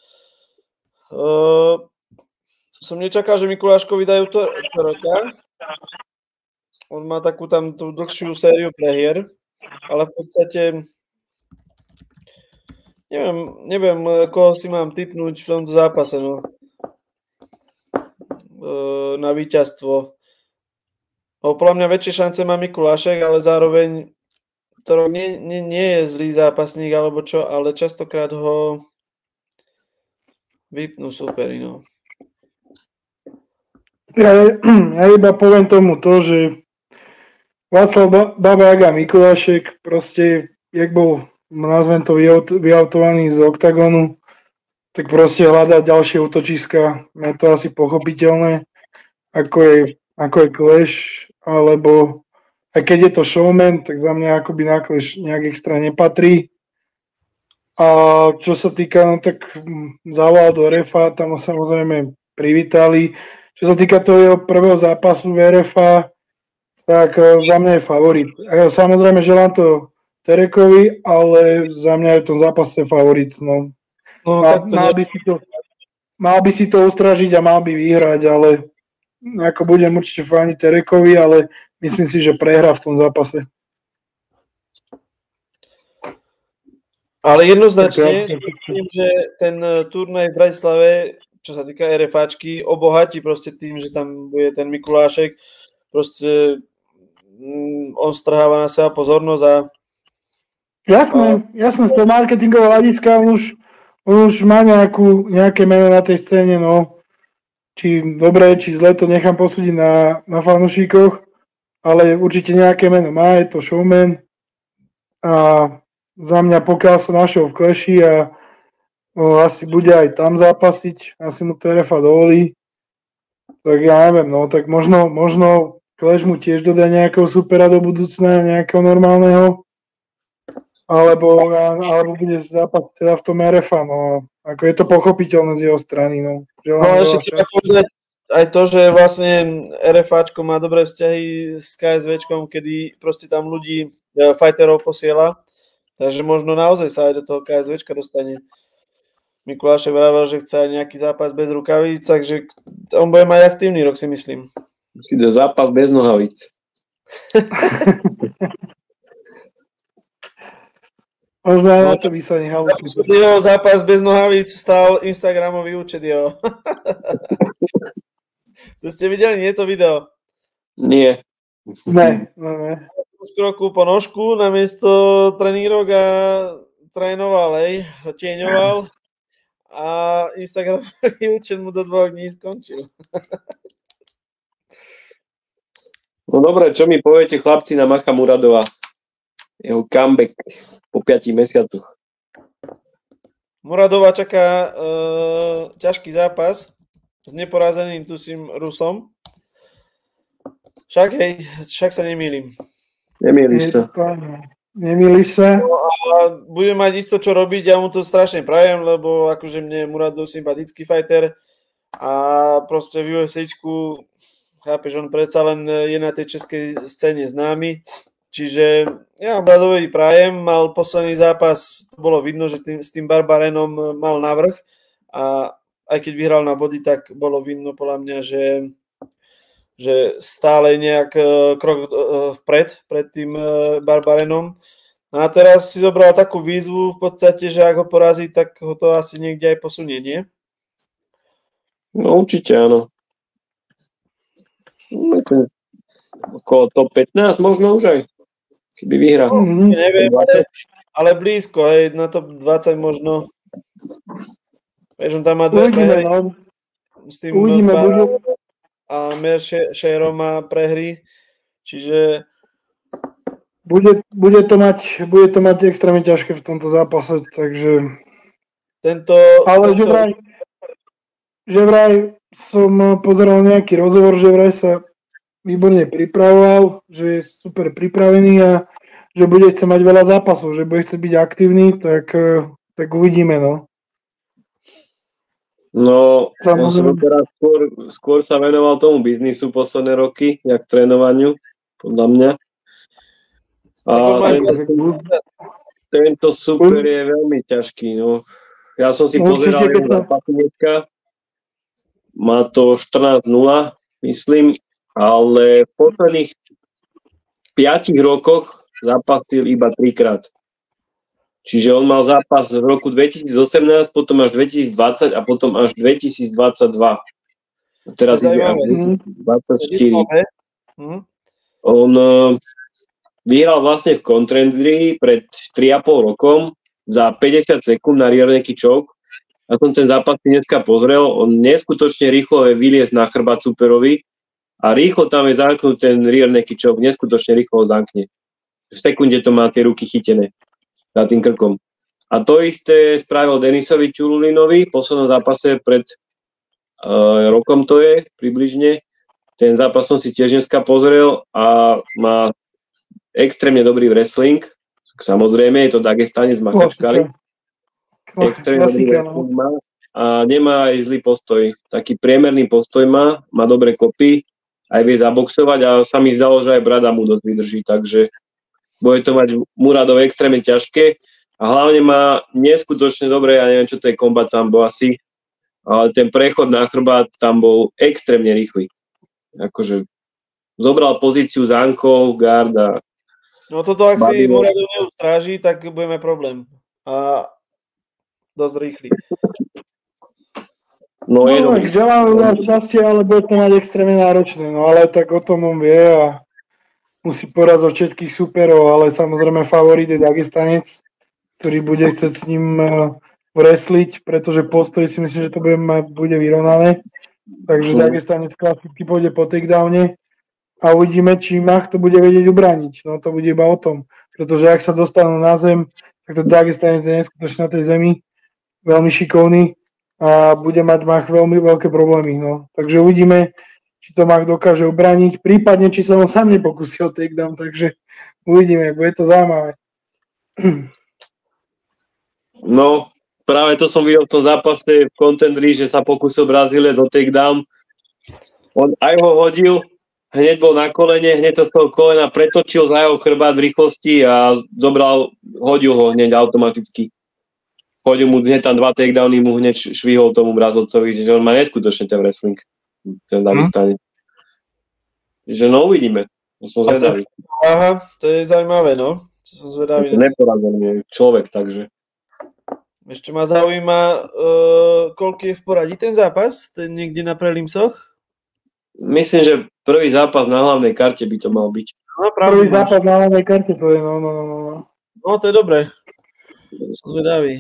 uh, som nečakal, že Mikuláškovi dajú to, to roka. On má takú tam tú dlhšiu sériu prehier, ale v podstate neviem, neviem, koho si mám tipnúť v tomto zápase, no. Uh, na víťazstvo. No, podľa mňa väčšie šance má Mikulášek, ale zároveň to nie, nie, nie je zlý zápasník alebo čo, ale častokrát ho vypnú superi, no. Ja, ja iba poviem tomu to, že Václav Babák a Mikulášek proste, jak bol, nazvem to, vyautovaný z oktagonu, tak proste hľadať ďalšie útočiska, je to asi pochopiteľné, ako je, ako je Clash, alebo aj keď je to showman, tak za mňa akoby na Clash nejak extra nepatrí. A čo sa týka, no tak zavolal do er ef á, tam ho samozrejme privítali. Čo sa týka toho jeho prvého zápasu v er ef á, tak za mňa je favorit. Samozrejme želám to Terekovi, ale za mňa je v tom zápase favorit. No. No, mal, mal, by si to, mal by si to ustražiť a mal by vyhrať, ale ako budem určite faniť Terekovi, ale myslím si, že prehrá v tom zápase. Ale jednoznačne si myslím, že ten turnaj v Bratislave, čo sa týka RFáčky, obohatí proste tým, že tam bude ten Mikulášek. Proste mm, on strháva na seba pozornosť a... Jasné, a... jasné, z toho marketingového hľadiska on už, on už má nejakú, nejaké meno na tej scéne, no. Či dobre, či zle, to nechám posúdiť na, na fanúšikoch, ale určite nejaké meno má, je to showman a za mňa pokiaľ sa našiel v Clashi a no, asi bude aj tam zápasiť, asi mu to er ef á dovolí, tak ja neviem, no tak možno, možno Clash mu tiež dodá nejakého supera do budúcna, nejakého normálneho, alebo, alebo bude zápas teda v tom er ef á, no ako je to pochopiteľné z jeho strany, no. No ešte treba povedať aj to, že vlastne RFáčko má dobré vzťahy s ká es véčkom, kedy proste tam ľudí, fighterov posiela, takže možno naozaj sa aj do toho ká es véčka dostane. Mikulášek vravel, že chce nejaký zápas bez rukavíc, takže on bude mať aktívny rok, si myslím. Ide zápas bez nohavíc. Možno aj No, na to by sa nechal. Jeho zápas bez nohavíc stal Instagramový účet jeho. To ste videli, nie to video? Nie. Ne, ne, ne. Skoro kúpo nožku namiesto trenírok a trénoval, hej, tieňoval a Instagramový účet mu do dvoch dní skončil. No dobre, čo mi poviete chlapci na Macha Muradova? Jeho comeback po piatich mesiacoch. Muradova čaká uh, ťažký zápas s neporazeným tusím Rusom. Však hej, však sa nemýlim. Nemýliš sa. Nemýliš sa. No a bude mať isto čo robiť, ja mu to strašne prajem, lebo akože mne je Muradov sympatický fighter a proste v ú ef céčku, chápeš, on predsa len je na tej českej scéne známy. Čiže ja Muradovi prajem, mal posledný zápas, bolo vidno, že tým, s tým Barbarenom mal navrch a aj keď vyhral na body, tak bolo vidno podľa mňa, že, že stále nejak krok vpred pred tým Barbarenom. A teraz si zobral takú výzvu v podstate, že ak ho porazí, tak ho to asi niekde aj posunie, nie? No určite áno. Okolo top pätnásť možno už aj. Keby vyhral. No, neviem, ale, ale blízko, hej, na top dvadsať možno. Vieš, on tam má dve prehry. No. S tým Uvidíme, Barom a Meršerom má prehry. Čiže bude, bude, to mať, bude to mať extrémne ťažké v tomto zápase, takže tento... Ale tento... že vraj, že vraj som pozeral nejaký rozhovor, že vraj sa výborne pripravoval, že je super pripravený a že bude chcieť mať veľa zápasov, že bude chcieť byť aktívny, tak, tak uvidíme, no. No, on som teraz skôr, skôr sa venoval tomu biznisu posledné roky, jak trénovaniu, podľa mňa. A tento, tento super je veľmi ťažký, no. Ja som si pozeral jeho zápasy dneska, má to štrnásť nula, myslím, ale v posledných piatich rokoch zápasil iba trikrát. Čiže on mal zápas v roku dvetisícosemnásť, potom až dvetisícdvadsať a potom až dvetisícdvadsaťdva. A teraz ide až dvetisícdvadsaťštyri. On uh, vyhral vlastne v Contendry pred tri a pol rokom za päťdesiat sekúnd na rear naked choke. Ja som ten zápas dneska pozrel, on neskutočne rýchlo je vyliezť na chrbát superovi a rýchlo tam je zamknúť ten rear naked choke, neskutočne rýchlo ho zamkne. V sekunde to má tie ruky chytené za tým krkom. A to isté spravil Denisovi Čululinovi v poslednom zápase pred uh, rokom to je, približne. Ten zápas som si tiež dneska pozrel a má extrémne dobrý wrestling. Samozrejme, je to Dagestanec z Makačkali. Extrémne dobrý wrestling má a nemá aj zlý postoj. Taký priemerný postoj má, má dobré kopy, aj vie zaboxovať a sa mi zdalo, že aj brada mu dosť vydrží, takže bude to mať Muradov extrémne ťažké a hlavne má neskutočne dobré, ja neviem, čo to je combat sambo asi, ale ten prechod na chrbát tam bol extrémne rýchly. Akože zobral pozíciu za ankou, guard a... No toto, ak si Muradov neustráži, tak budeme problém. A dosť rýchly. No, no je želám veľa šťastia, ale bude to mať extrémne náročné, no ale tak o tom on vie a musí porazť všetkých superov, ale samozrejme favorit je Dagestanec, ktorý bude chcieť s ním wrestliť, pretože postoj si myslím, že to bude, bude vyrovnané. Takže Dagestanec klasicky pôjde po takedowne a uvidíme, či Mach to bude vedieť ubrániť. No to bude iba o tom, pretože ak sa dostanú na zem, tak to Dagestanec je neskutočne na tej zemi, veľmi šikovný a bude mať Mach veľmi veľké problémy. No. Takže uvidíme, či to Mach dokáže ubrániť, prípadne, či sa on sám nepokúsi o takedown, takže uvidíme, bude to zaujímavé. No, práve to som videl v tom zápase v Contendry, že sa pokúsil Brazílec o takedown. On aj ho hodil, hneď bol na kolene, hneď sa z toho kolena pretočil za jeho chrbát v rýchlosti a zobral, hodil ho hneď automaticky. Hodil mu hneď tam dva takedowny, mu hneď švihol tomu Brazilcovi, že on má neskutočne ten wrestling. Ten Dagestane. Čiže no uvidíme. Som zvedavý. Aha, to je zaujímavé, no. Som zvedavý. To neporazený človek, takže. Ešte ma zaujíma, uh, koľko je v poradí ten zápas? Ten niekde na prelimsoch? Myslím, že prvý zápas na hlavnej karte by to mal byť. No, pravdu Prvý máš. zápas na hlavnej karte, to je, no, no, no, no. No, to je dobré. Som zvedavý.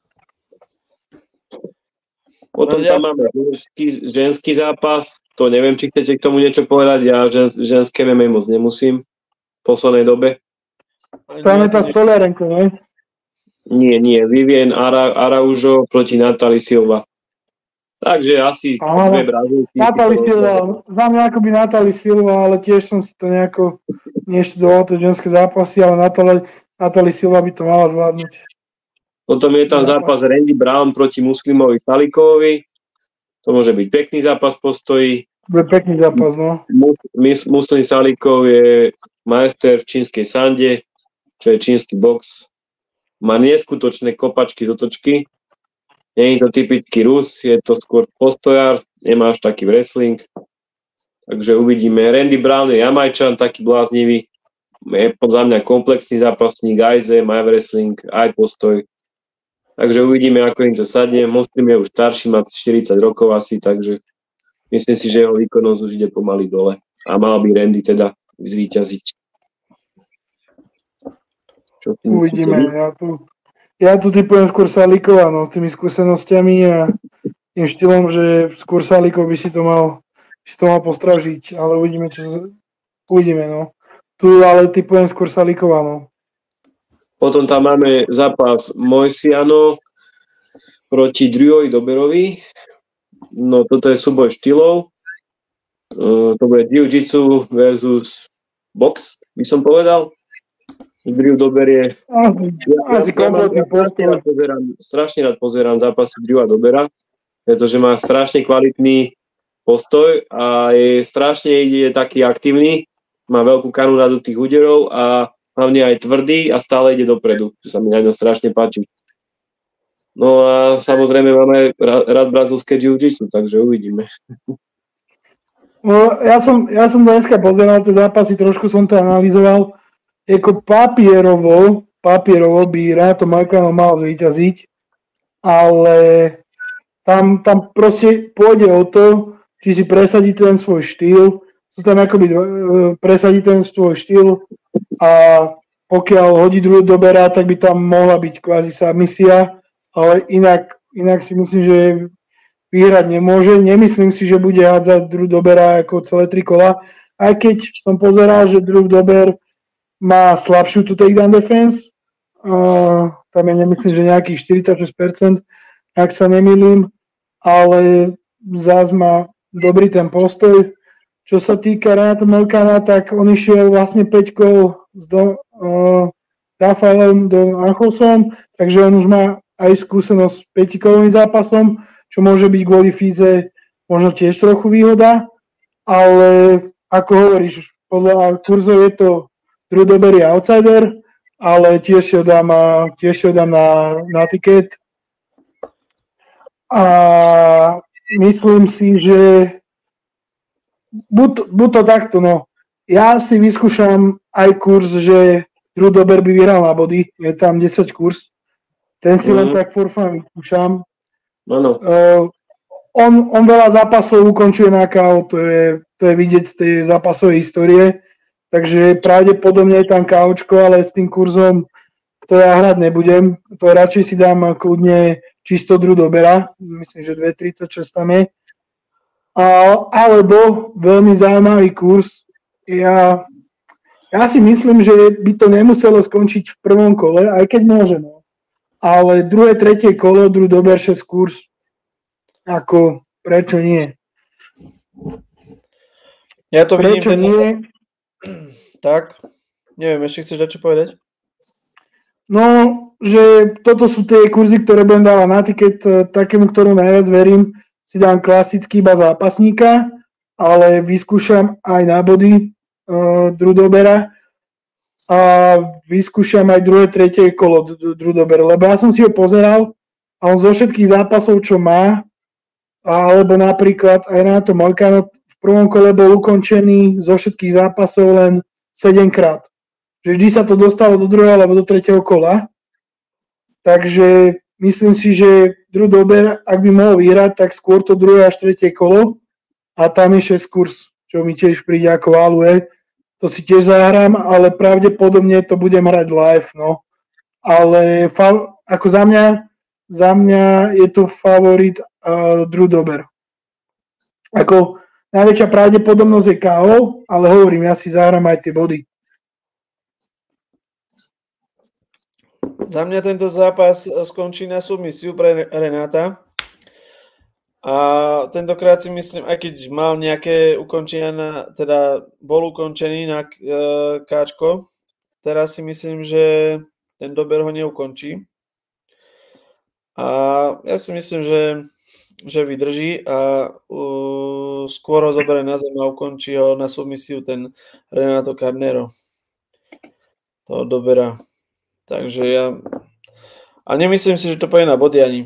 Potom No, tam ja- máme ženský, ženský zápas, to neviem, či chcete k tomu niečo povedať, ja žen, ženské em em á moc nemusím v poslednej dobe. Tam je tá Stoliarenko, ne? Nie, nie, Vivien Ara, Araujo proti Natali Silva. Takže asi Áno. dve Brazílky. Natali Silva, za mňa akoby Natali Silva, ale tiež som si to nejako neštudoval, tie ženské zápasy, ale Natali, Natali Silva by to mala zvládnuť. Potom je tam zápas Randy Brown proti Muslimovi Salikovovi. To môže byť pekný zápas postojí. Bude pekný zápas, no. Mus, Mus- Muslim Salikov je majster v čínskej sande, čo je čínsky box. Má neskutočné kopačky z otočky. Nie je to typický Rus, je to skôr postojár, nemá až taký wrestling. Takže uvidíme. Randy Brown je Jamajčan, taký bláznivý. Je podľa mňa komplexný zápasník, aj zem, aj wrestling, aj postoj. Takže uvidíme, ako im to sadne. Muslim je už starší, má štyridsať rokov asi, takže myslím si, že jeho výkonnosť už ide pomaly dole. A mal by Randy teda zvíťaziť. Čo si Uvidíme. myslíte vy? Ja tu, ja tu typujem skôr Salikova, no, s tými skúsenosťami a tým štýlom, že skôr Salikov by si to mal, by si to mal postražiť, ale uvidíme, čo z- uvidíme, no. Tu ale typujem skôr Salikova, no. Potom tam máme zápas Moisiano proti Drewovi Doberovi. No toto je súboj štýlov. Uh, to bude jiu-jitsu versus box, by som povedal. Drew Dober je... Asi, asi Ja mám- kompletný ja strašne rád postoj. pozerám, strašne rád pozerám zápasy Drewa Dobera, pretože má strašne kvalitný postoj a je strašne ide, je taký aktívny, má veľkú kanónu tých úderov a hlavne aj tvrdý a stále ide dopredu, čo sa mi na ňom strašne páči. No a samozrejme máme ra- rád brazilské jiu-jitsu, takže uvidíme. No, ja som, ja som dneska pozeral tie zápasy, trošku som to analyzoval. Ako papierovo, papierovo by Renato Moicano mal zvíťaziť, ale tam, tam proste pôjde o to, či si presadí ten svoj štýl, sú tam akoby e, presadí ten svoj štýl a pokiaľ hodí druhú Dobera, tak by tam mohla byť kvázi submisia, ale inak, inak si myslím, že vyhrať nemôže. Nemyslím si, že bude hádzať Drew Dobera ako celé tri kola, aj keď som pozeral, že Drew Dober má slabšiu tú takedown defense, uh, tam je nemyslím, že nejakých štyridsaťšesť percent, ak sa nemýlim, ale zás má dobrý ten postoj. Čo sa týka Renata Moicana, tak on išiel vlastne päť kol s do, uh, Rafaelom do Anchosom, takže on už má aj skúsenosť s pätikolovým zápasom, čo môže byť kvôli fíze možno tiež trochu výhoda, ale ako hovoríš, podľa kurzov je to Drew Dober je outsider, ale tiež si ho dám, tiež si ho dám na, na tiket. A myslím si, že buď, buď to takto, no. Ja si vyskúšam aj kurz, že Drew Dober by vyhral na body, je tam desať kurz. Ten si mm. len tak for fun vyskúšam. Áno. Uh, on, on veľa zápasov ukončuje na ká ó, to je, to je vidieť z tej zápasovej histórie. Takže pravdepodobne je tam káočko, ale s tým kurzom to ja hrať nebudem. To radšej si dám kľudne čisto Drew Dobera. Myslím, že dva tridsaťšesť tam je. A, alebo veľmi zaujímavý kurz. Ja, ja si myslím, že by to nemuselo skončiť v prvom kole, aj keď môže. No. Ale druhé, tretie kolo, Drew Dober šesť kurz. Ako, prečo nie? Ja to Prečo vidím. nie? Tak, neviem, ešte chceš dať čo povedať? No, že toto sú tie kurzy, ktoré budem dávať na tiket, takému, ktorú najviac verím, si dám klasicky iba zápasníka, ale vyskúšam aj na body uh, Drew Dobera a vyskúšam aj druhé, tretie kolo Drew Dobera, lebo ja som si ho pozeral a on zo všetkých zápasov, čo má, alebo napríklad aj na to Moicano, v prvom kole bol ukončený zo všetkých zápasov len sedemkrát. že vždy sa to dostalo do druhého alebo do tretieho kola. Takže myslím si, že Drew Dober, ak by mohol vyhrať, tak skôr to druhé až tretie kolo a tam je šesť kurz, čo mi tiež príde ako value. To si tiež zahrám, ale pravdepodobne to budem hrať live, no. Ale fa- ako za mňa, za mňa je to favorit uh, Drew Dober. Ako najväčšia pravdepodobnosť je ká ó, ale hovorím, ja si zahrám aj tie body. Za mňa tento zápas skončí na submisiu pre Renáta. A tentokrát si myslím, aj keď mal nejaké ukončenia, na, teda bol ukončený na uh, káčko, teraz si myslím, že ten Dober ho neukončí. A ja si myslím, že, že vydrží a uh, skôr ho zoberie na zem a ukončí ho na submisiu ten Renato Carnero. To Dobera. Takže ja... A nemyslím si, že to pôjde na body ani.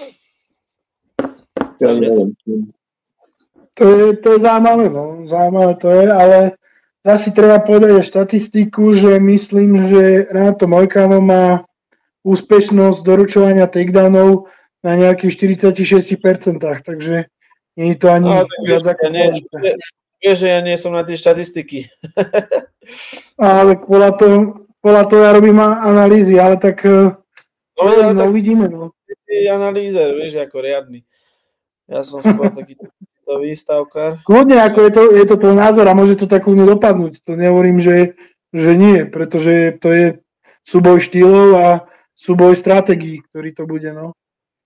Ja neviem. To je, to je zaujímavé, no. Zaujímavé to je, ale zase treba povedať aj štatistiku, že myslím, že Renato Moicano má úspešnosť doručovania takedownov na nejakých štyridsaťšesť percent, takže nie je to ani no, viac ako ja vieš, že ja nie som na tie štatistiky. Ale podľa toho, podľa toho ja robím analýzy, ale tak no, ja, no, tak uvidíme. No. Ty analýzer, vieš, ako riadny. Ja som skôr takýto výstavkár. Kľudne, ako je to, je to tvoj názor a môže to tak kľudne dopadnúť. To nehovorím, že, že nie, pretože to je súboj štýlov a súboj stratégií, ktorý to bude, no.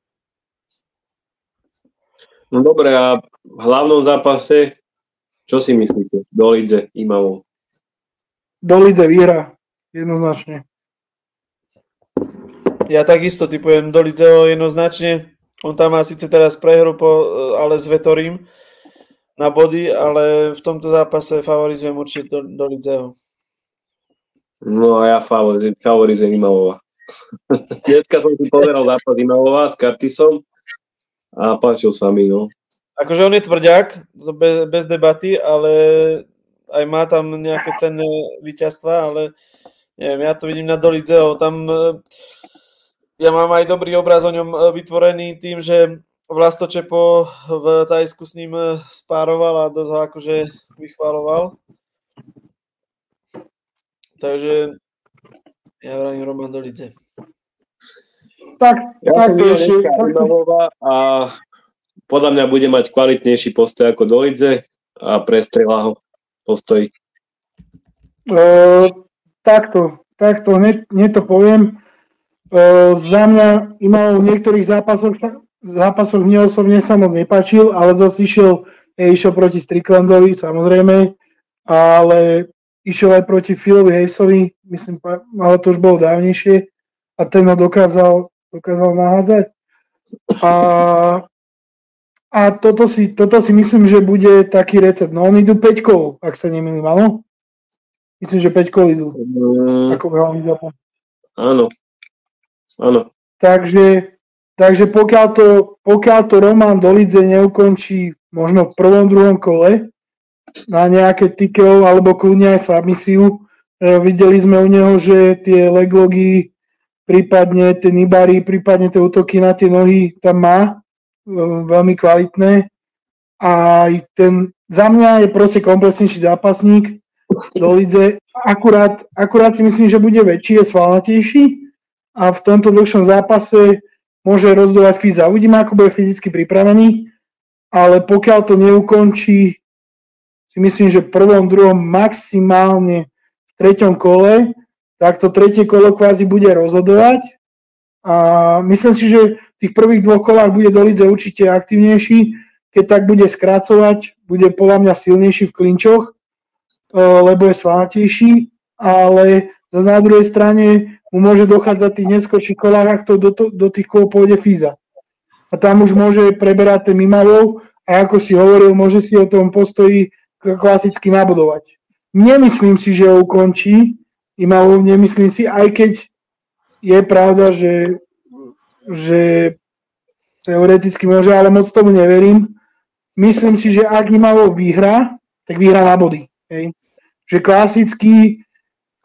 No dobre, a v hlavnom zápase, čo si myslíte? Dolidze, Imavov. Dolidze vyhrá, jednoznačne. Ja takisto typujem Dolidzeho jednoznačne. On tam má síce teraz prehru, po, ale s Vettorím na body, ale v tomto zápase favorizujem určite do, Dolidzeho. No a ja favorizujem Imavova. Dneska som si pozeral zápas Imavova s Curtisom a páčil sa mi, no. Akože on je tvrďák, bez, bez debaty, ale aj má tam nejaké cenné víťazstva, ale neviem, ja to vidím na Dolidzeho. Tam ja mám aj dobrý obraz o ňom vytvorený tým, že Vlasto Čepo v Tajsku s ním spároval a dosť ho akože vychváloval. Takže ja vravím Roman Dolidze. Tak, ja tak to ešte... A podľa mňa bude mať kvalitnejší postoj ako Dolidze a prestrelá ho postoj. Uh, takto, takto, hneď, hneď to poviem. Uh, za mňa Imavov v niektorých zápasoch, zápasoch mne osobne sa moc nepáčil, ale zase išiel, je, išiel proti Stricklandovi, samozrejme, ale išiel aj proti Philovi Havesovi, myslím, ale to už bolo dávnejšie a ten ho dokázal, dokázal nahádzať. A, a toto, si, toto si myslím, že bude taký recept. No, oni idú päť kol, ak sa nemýlim, áno? Myslím, že päť kol idú. Mm. Ako hlavný zápas. Áno. Áno. Takže, takže pokiaľ, to, pokiaľ to Roman Dolidze neukončí možno v prvom, druhom kole na nejaké té ká ó alebo kľudne aj submisiu, e, videli sme u neho, že tie leglogy, prípadne tie nibary, prípadne tie útoky na tie nohy tam má e, veľmi kvalitné a ten za mňa je proste komplexnejší zápasník Dolidze. Akurát, akurát si myslím, že bude väčší, je svalnatejší a v tomto dlhšom zápase môže rozdovať Fiza. Uvidíme, ako bude fyzicky pripravený, ale pokiaľ to neukončí, si myslím, že v prvom, druhom, maximálne v treťom kole, tak to tretie kolo kvázi bude rozhodovať. A myslím si, že v tých prvých dvoch kolách bude Dolidze určite aktívnejší, keď tak bude skracovať, bude podľa mňa silnejší v klinčoch, lebo je svalnatejší, ale zase na druhej strane mu môže dochádzať tých neskôrších kolách, ak to do, to, do tých kôl pôjde Fiza. A tam už môže preberať ten Imavov a ako si hovoril, môže si o tom postoji klasicky nabodovať. Nemyslím si, že ho ukončí Imavov, nemyslím si, aj keď je pravda, že, že teoreticky môže, ale moc tomu neverím. Myslím si, že ak Imavov vyhrá, tak vyhrá na body. Hej. Že klasicky,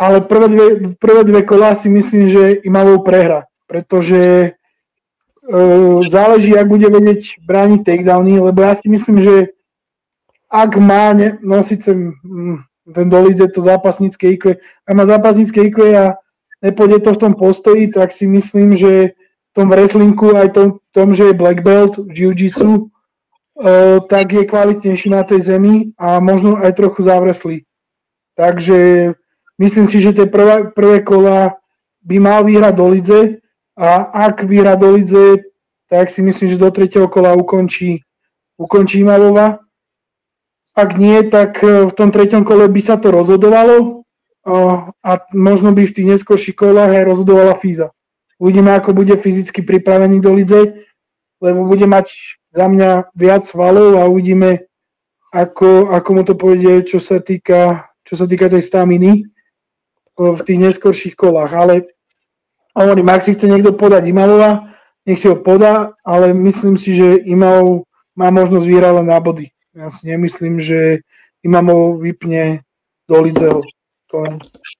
ale prvé dve, prvé dve kolá si myslím, že Imavov prehra, pretože uh, záleží, ak bude vedieť brániť takedowny, lebo ja si myslím, že ak má ne, no síce mm, ten Dolidze to zápasnícke í kvé, ak má zápasnícke í kvé a nepôjde to v tom postoji, tak si myslím, že v tom wrestlingu aj tom, tom že je black belt v jiu-jitsu, uh, tak je kvalitnejší na tej zemi a možno aj trochu zavreslý. Takže myslím si, že tie prvé, prvé kola by mal vyhrať Dolidze a ak vyhrá Dolidze, tak si myslím, že do tretieho kola ukončí, ukončí Imavova. Ak nie, tak v tom treťom kole by sa to rozhodovalo a možno by v tých neskorších kolách aj rozhodovala Fíza. Uvidíme, ako bude fyzicky pripravený do Lidze, lebo bude mať za mňa viac svalov a uvidíme, ako, ako mu to pôjde, čo sa týka, čo sa týka tej staminy v tých neskorších kolách. Ale hovorím, ak si chce niekto podať Imavova, nech si ho podá, ale myslím si, že Imavov má možnosť vyhrať len na body. Ja si nemyslím, že Imavov vypne do Lidzeho. To je.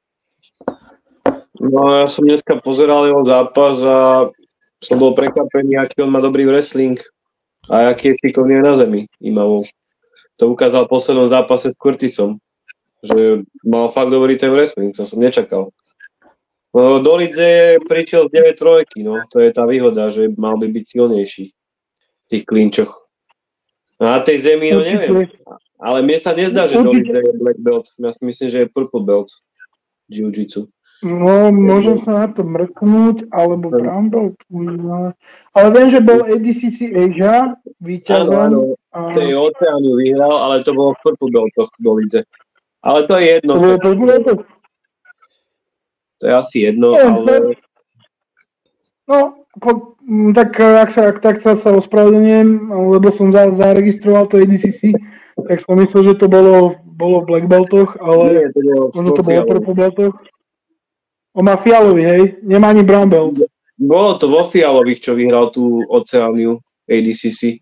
No ja som dneska pozeral jeho zápas a som bol prekvapený, aký on má dobrý wrestling a aký je šikovný na zemi Imavov. To ukázal v poslednom zápase s Curtisom, že mal fakt dobrý ten wrestling, to som nečakal. No, do Lidze prišiel z deväť trojky, no to je tá výhoda, že mal by byť silnejší v tých klinčoch. Na tej zemi, no neviem. Ale mne sa nezdá, že Dolidze je black belt. Ja si myslím, že je purple belt jiu-jitsu. No, môžem sa na to mrknúť, alebo brown belt. Ale viem, že bol á dé cé cé Asia víťazom. Áno, áno. A... Tej Oceániu vyhral, ale to bolo v purple beltoch Dolidze. Ale to je jedno. To bolo purple beltoch? To je asi jedno, no, ale... No, po, tak ak sa, ak, tak sa, sa ospravedlňujem, lebo som za, zaregistroval to á dé cé cé, tak som myslel, že to bolo, bolo v black beltoch, ale Nie, to bolo možno to bolo v purple beltoch. On má fialový, hej? Nemá ani brown belt. Bolo to vo fialových, čo vyhral tú Oceániu á dé cé cé.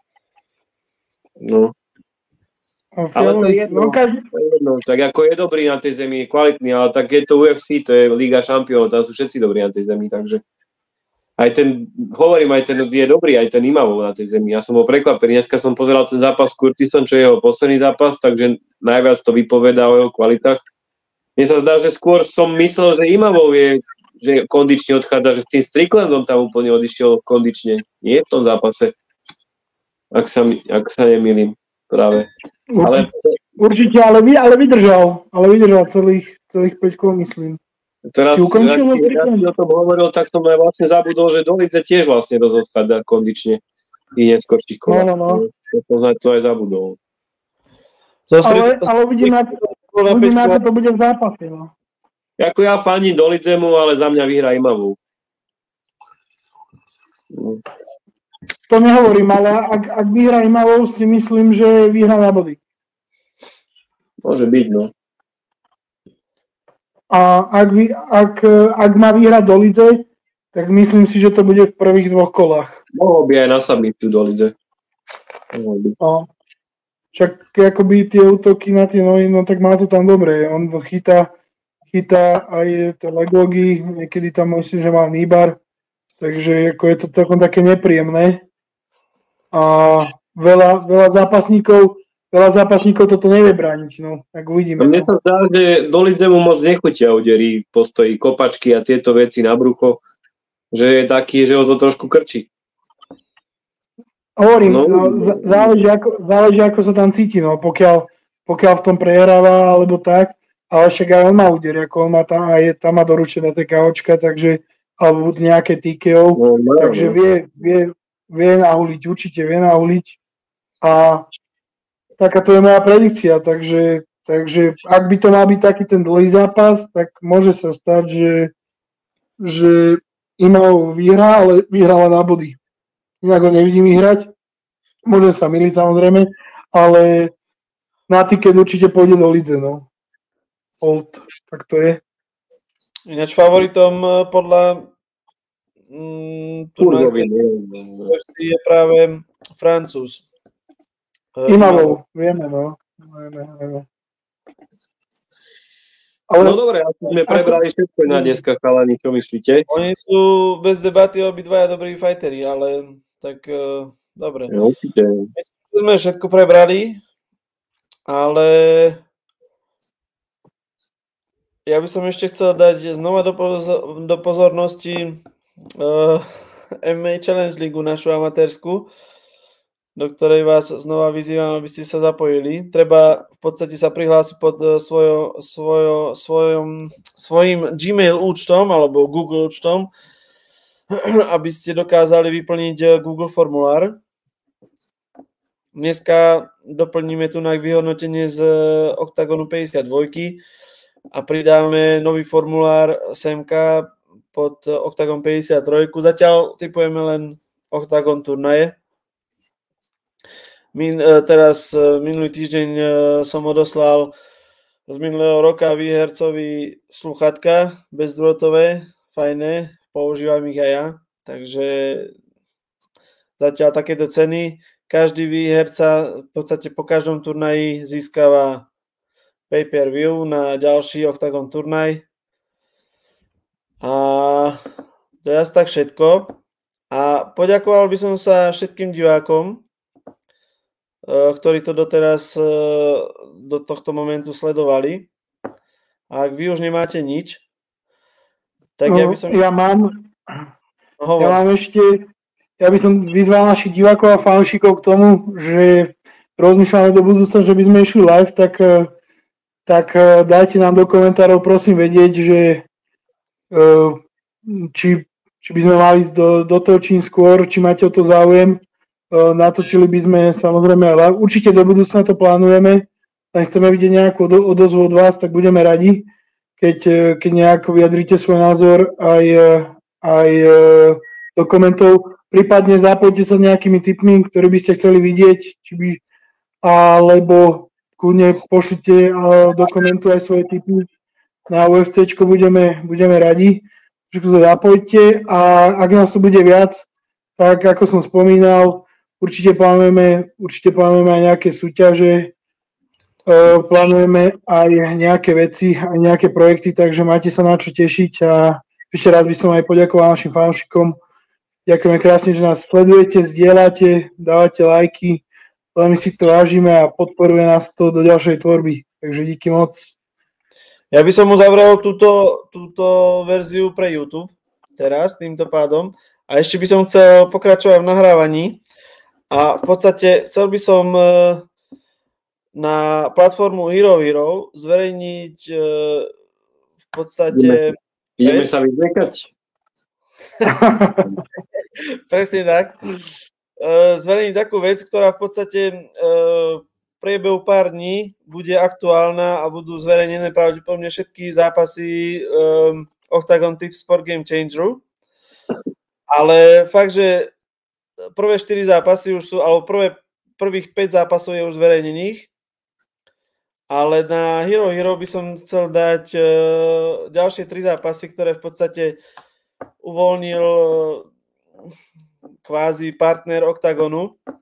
No. Ale to je jedno, no, každý... to je jedno. Tak ako je dobrý na tej zemi, je kvalitný, ale tak je to ú ef cé, to je Liga šampiónov, tam sú všetci dobrí na tej zemi, takže aj ten, hovorím, aj ten je dobrý, aj ten Imavov na tej zemi. Ja som bol prekvapený, dneska som pozeral ten zápas s Curtisom, čo je jeho posledný zápas, takže najviac to vypovedá o jeho kvalitách. Mne sa zdá, že skôr som myslel, že Imavov je, že kondične odchádza, že s tým Stricklandom tam úplne odišiel kondične. Nie v tom zápase, ak sa, ak sa nemýlim práve. Ale... Určite, ale, vy, ale vydržal, ale vydržal celých, celých päť kôl, myslím. Teraz, ak si o tom hovoril, tak som aj vlastne zabudol, že Dolidze tiež vlastne dosť odchádza kondične i neskorších kolách. No, no, no. To som to aj zabudol. Ale, ale uvidíme, uvidíme, ako to bude v zápase. No. Ako ja fandím Dolidzemu, ale za mňa vyhrá Imavov. No. To nehovorím, ale ak, ak vyhrá Imavov, si myslím, že vyhrá na body. Môže byť, no. A ak, vy, ak, ak má vyhrať Dolidze, tak myslím si, že to bude v prvých dvoch kolách. Mohol by aj na submitu Dolidze. No. Však akoby tie útoky na tie nohy, no tak má to tam dobre. On chytá, chytá aj tie legogy, niekedy tam myslím, že má níbar. Takže ako je to takom také nepríjemné. A veľa, veľa zápasníkov veľa zápasníkov toto nevie brániť, no, tak uvidíme. Mne sa zdá, že Dolidze mu moc nechutia uderí postoji kopačky a tieto veci na brucho, že je taký, že ho to trošku krčí. Hovorím, no, no, záleží, ako, záleží, ako sa tam cíti, no, pokiaľ, pokiaľ v tom prehráva, alebo tak, ale však aj on má úder, ako on má tam, aj tam má doručené té ká óčka, takže, alebo nejaké té ká ó, no, no, takže no. vie, vie, vie nahuliť, určite vie nahuliť a taká to je moja predikcia, takže, takže ak by to mal byť taký ten dlhý zápas, tak môže sa stať, že, že Imavov vyhrá, ale vyhrala na body. Inak ho nevidím vyhrať, môžem sa myliť samozrejme, ale na tiket určite pôjde do Lidze, no. Old, tak to je. Ináč favoritom podľa mm, je práve Francúz. Imavov, vieme, no. Vieme, vieme. Ale, no dobre, asi sme prebrali všetko na dneska, chalani, čo myslíte? Oni sú bez debaty obidvaja dobrí fighteri, ale tak uh, dobre. Ja, určite. Myslím, že sme všetko prebrali, ale ja by som ešte chcel dať znova do, pozor- do pozornosti uh, em em á Challenge League, našu amatérsku, do ktorej vás znova vyzývam, aby ste sa zapojili. Treba v podstate sa prihlásiť pod svojo, svojo, svojom, svojim Gmail účtom alebo Google účtom, aby ste dokázali vyplniť Google formulár. Dneska doplníme tu na vyhodnotenie z Octagonu päťdesiatdva a pridáme nový formulár semka pod Octagon päťdesiattri. Zatiaľ typujeme len Octagon turnaje. Min, teraz minulý týždeň som odoslal z minulého roka výhercovi sluchatka bezdrôtové, fajné, používam ich aj ja, takže zatiaľ takéto ceny. Každý výherca v podstate po každom turnaji získava pay-per-view na ďalší Octagon turnaj. A to je asi tak všetko. A poďakoval by som sa všetkým divákom, ktorí to doteraz do tohto momentu sledovali. A ak vy už nemáte nič, tak no, ja by som... Ja mám, no, ja mám ešte, ja by som vyzval našich divákov a fanúšikov k tomu, že rozmýšľame do budúcna, že by sme išli live, tak, tak dajte nám do komentárov prosím vedieť, že či, či by sme mali ísť do, do toho čím skôr, či máte o to záujem. Natočili by sme samozrejme live. Určite do budúcna to plánujeme. Ak chceme vidieť nejakú odozvu od vás, tak budeme radi, keď, keď nejako vyjadrite svoj názor aj, aj do komentov. Prípadne zapojte sa nejakými tipmi, ktoré by ste chceli vidieť, či by, alebo kľudne pošlite do komentu aj svoje tipy na ú ef céčko, budeme, budeme radi. Trošku sa zapojte a ak nás tu bude viac, tak ako som spomínal, Určite plánujeme, určite plánujeme aj nejaké súťaže, uh, plánujeme aj nejaké veci, aj nejaké projekty, takže máte sa na čo tešiť a ešte raz by som aj poďakoval našim fanúšikom. Ďakujeme krásne, že nás sledujete, zdieľate, dávate lajky, veľmi si to vážime a podporuje nás to do ďalšej tvorby, takže díky moc. Ja by som uzavrel túto, túto verziu pre YouTube teraz týmto pádom a ešte by som chcel pokračovať v nahrávaní. A v podstate chcel by som na platformu Hero Hero zverejniť v podstate... Ideme, ideme sa vyzvekať. Presne tak. Zverejniť takú vec, ktorá v podstate v priebehu pár dní bude aktuálna a budú zverejnené pravdepodobne všetky zápasy Octagon Tips Sport Game Changeru. Ale fakt, že prvé štyri zápasy už sú, alebo prvé, prvých päť zápasov je už zverejnených, ale na Hero Hero by som chcel dať uh, ďalšie tri zápasy, ktoré v podstate uvoľnil uh, kvázi partner Octagonu.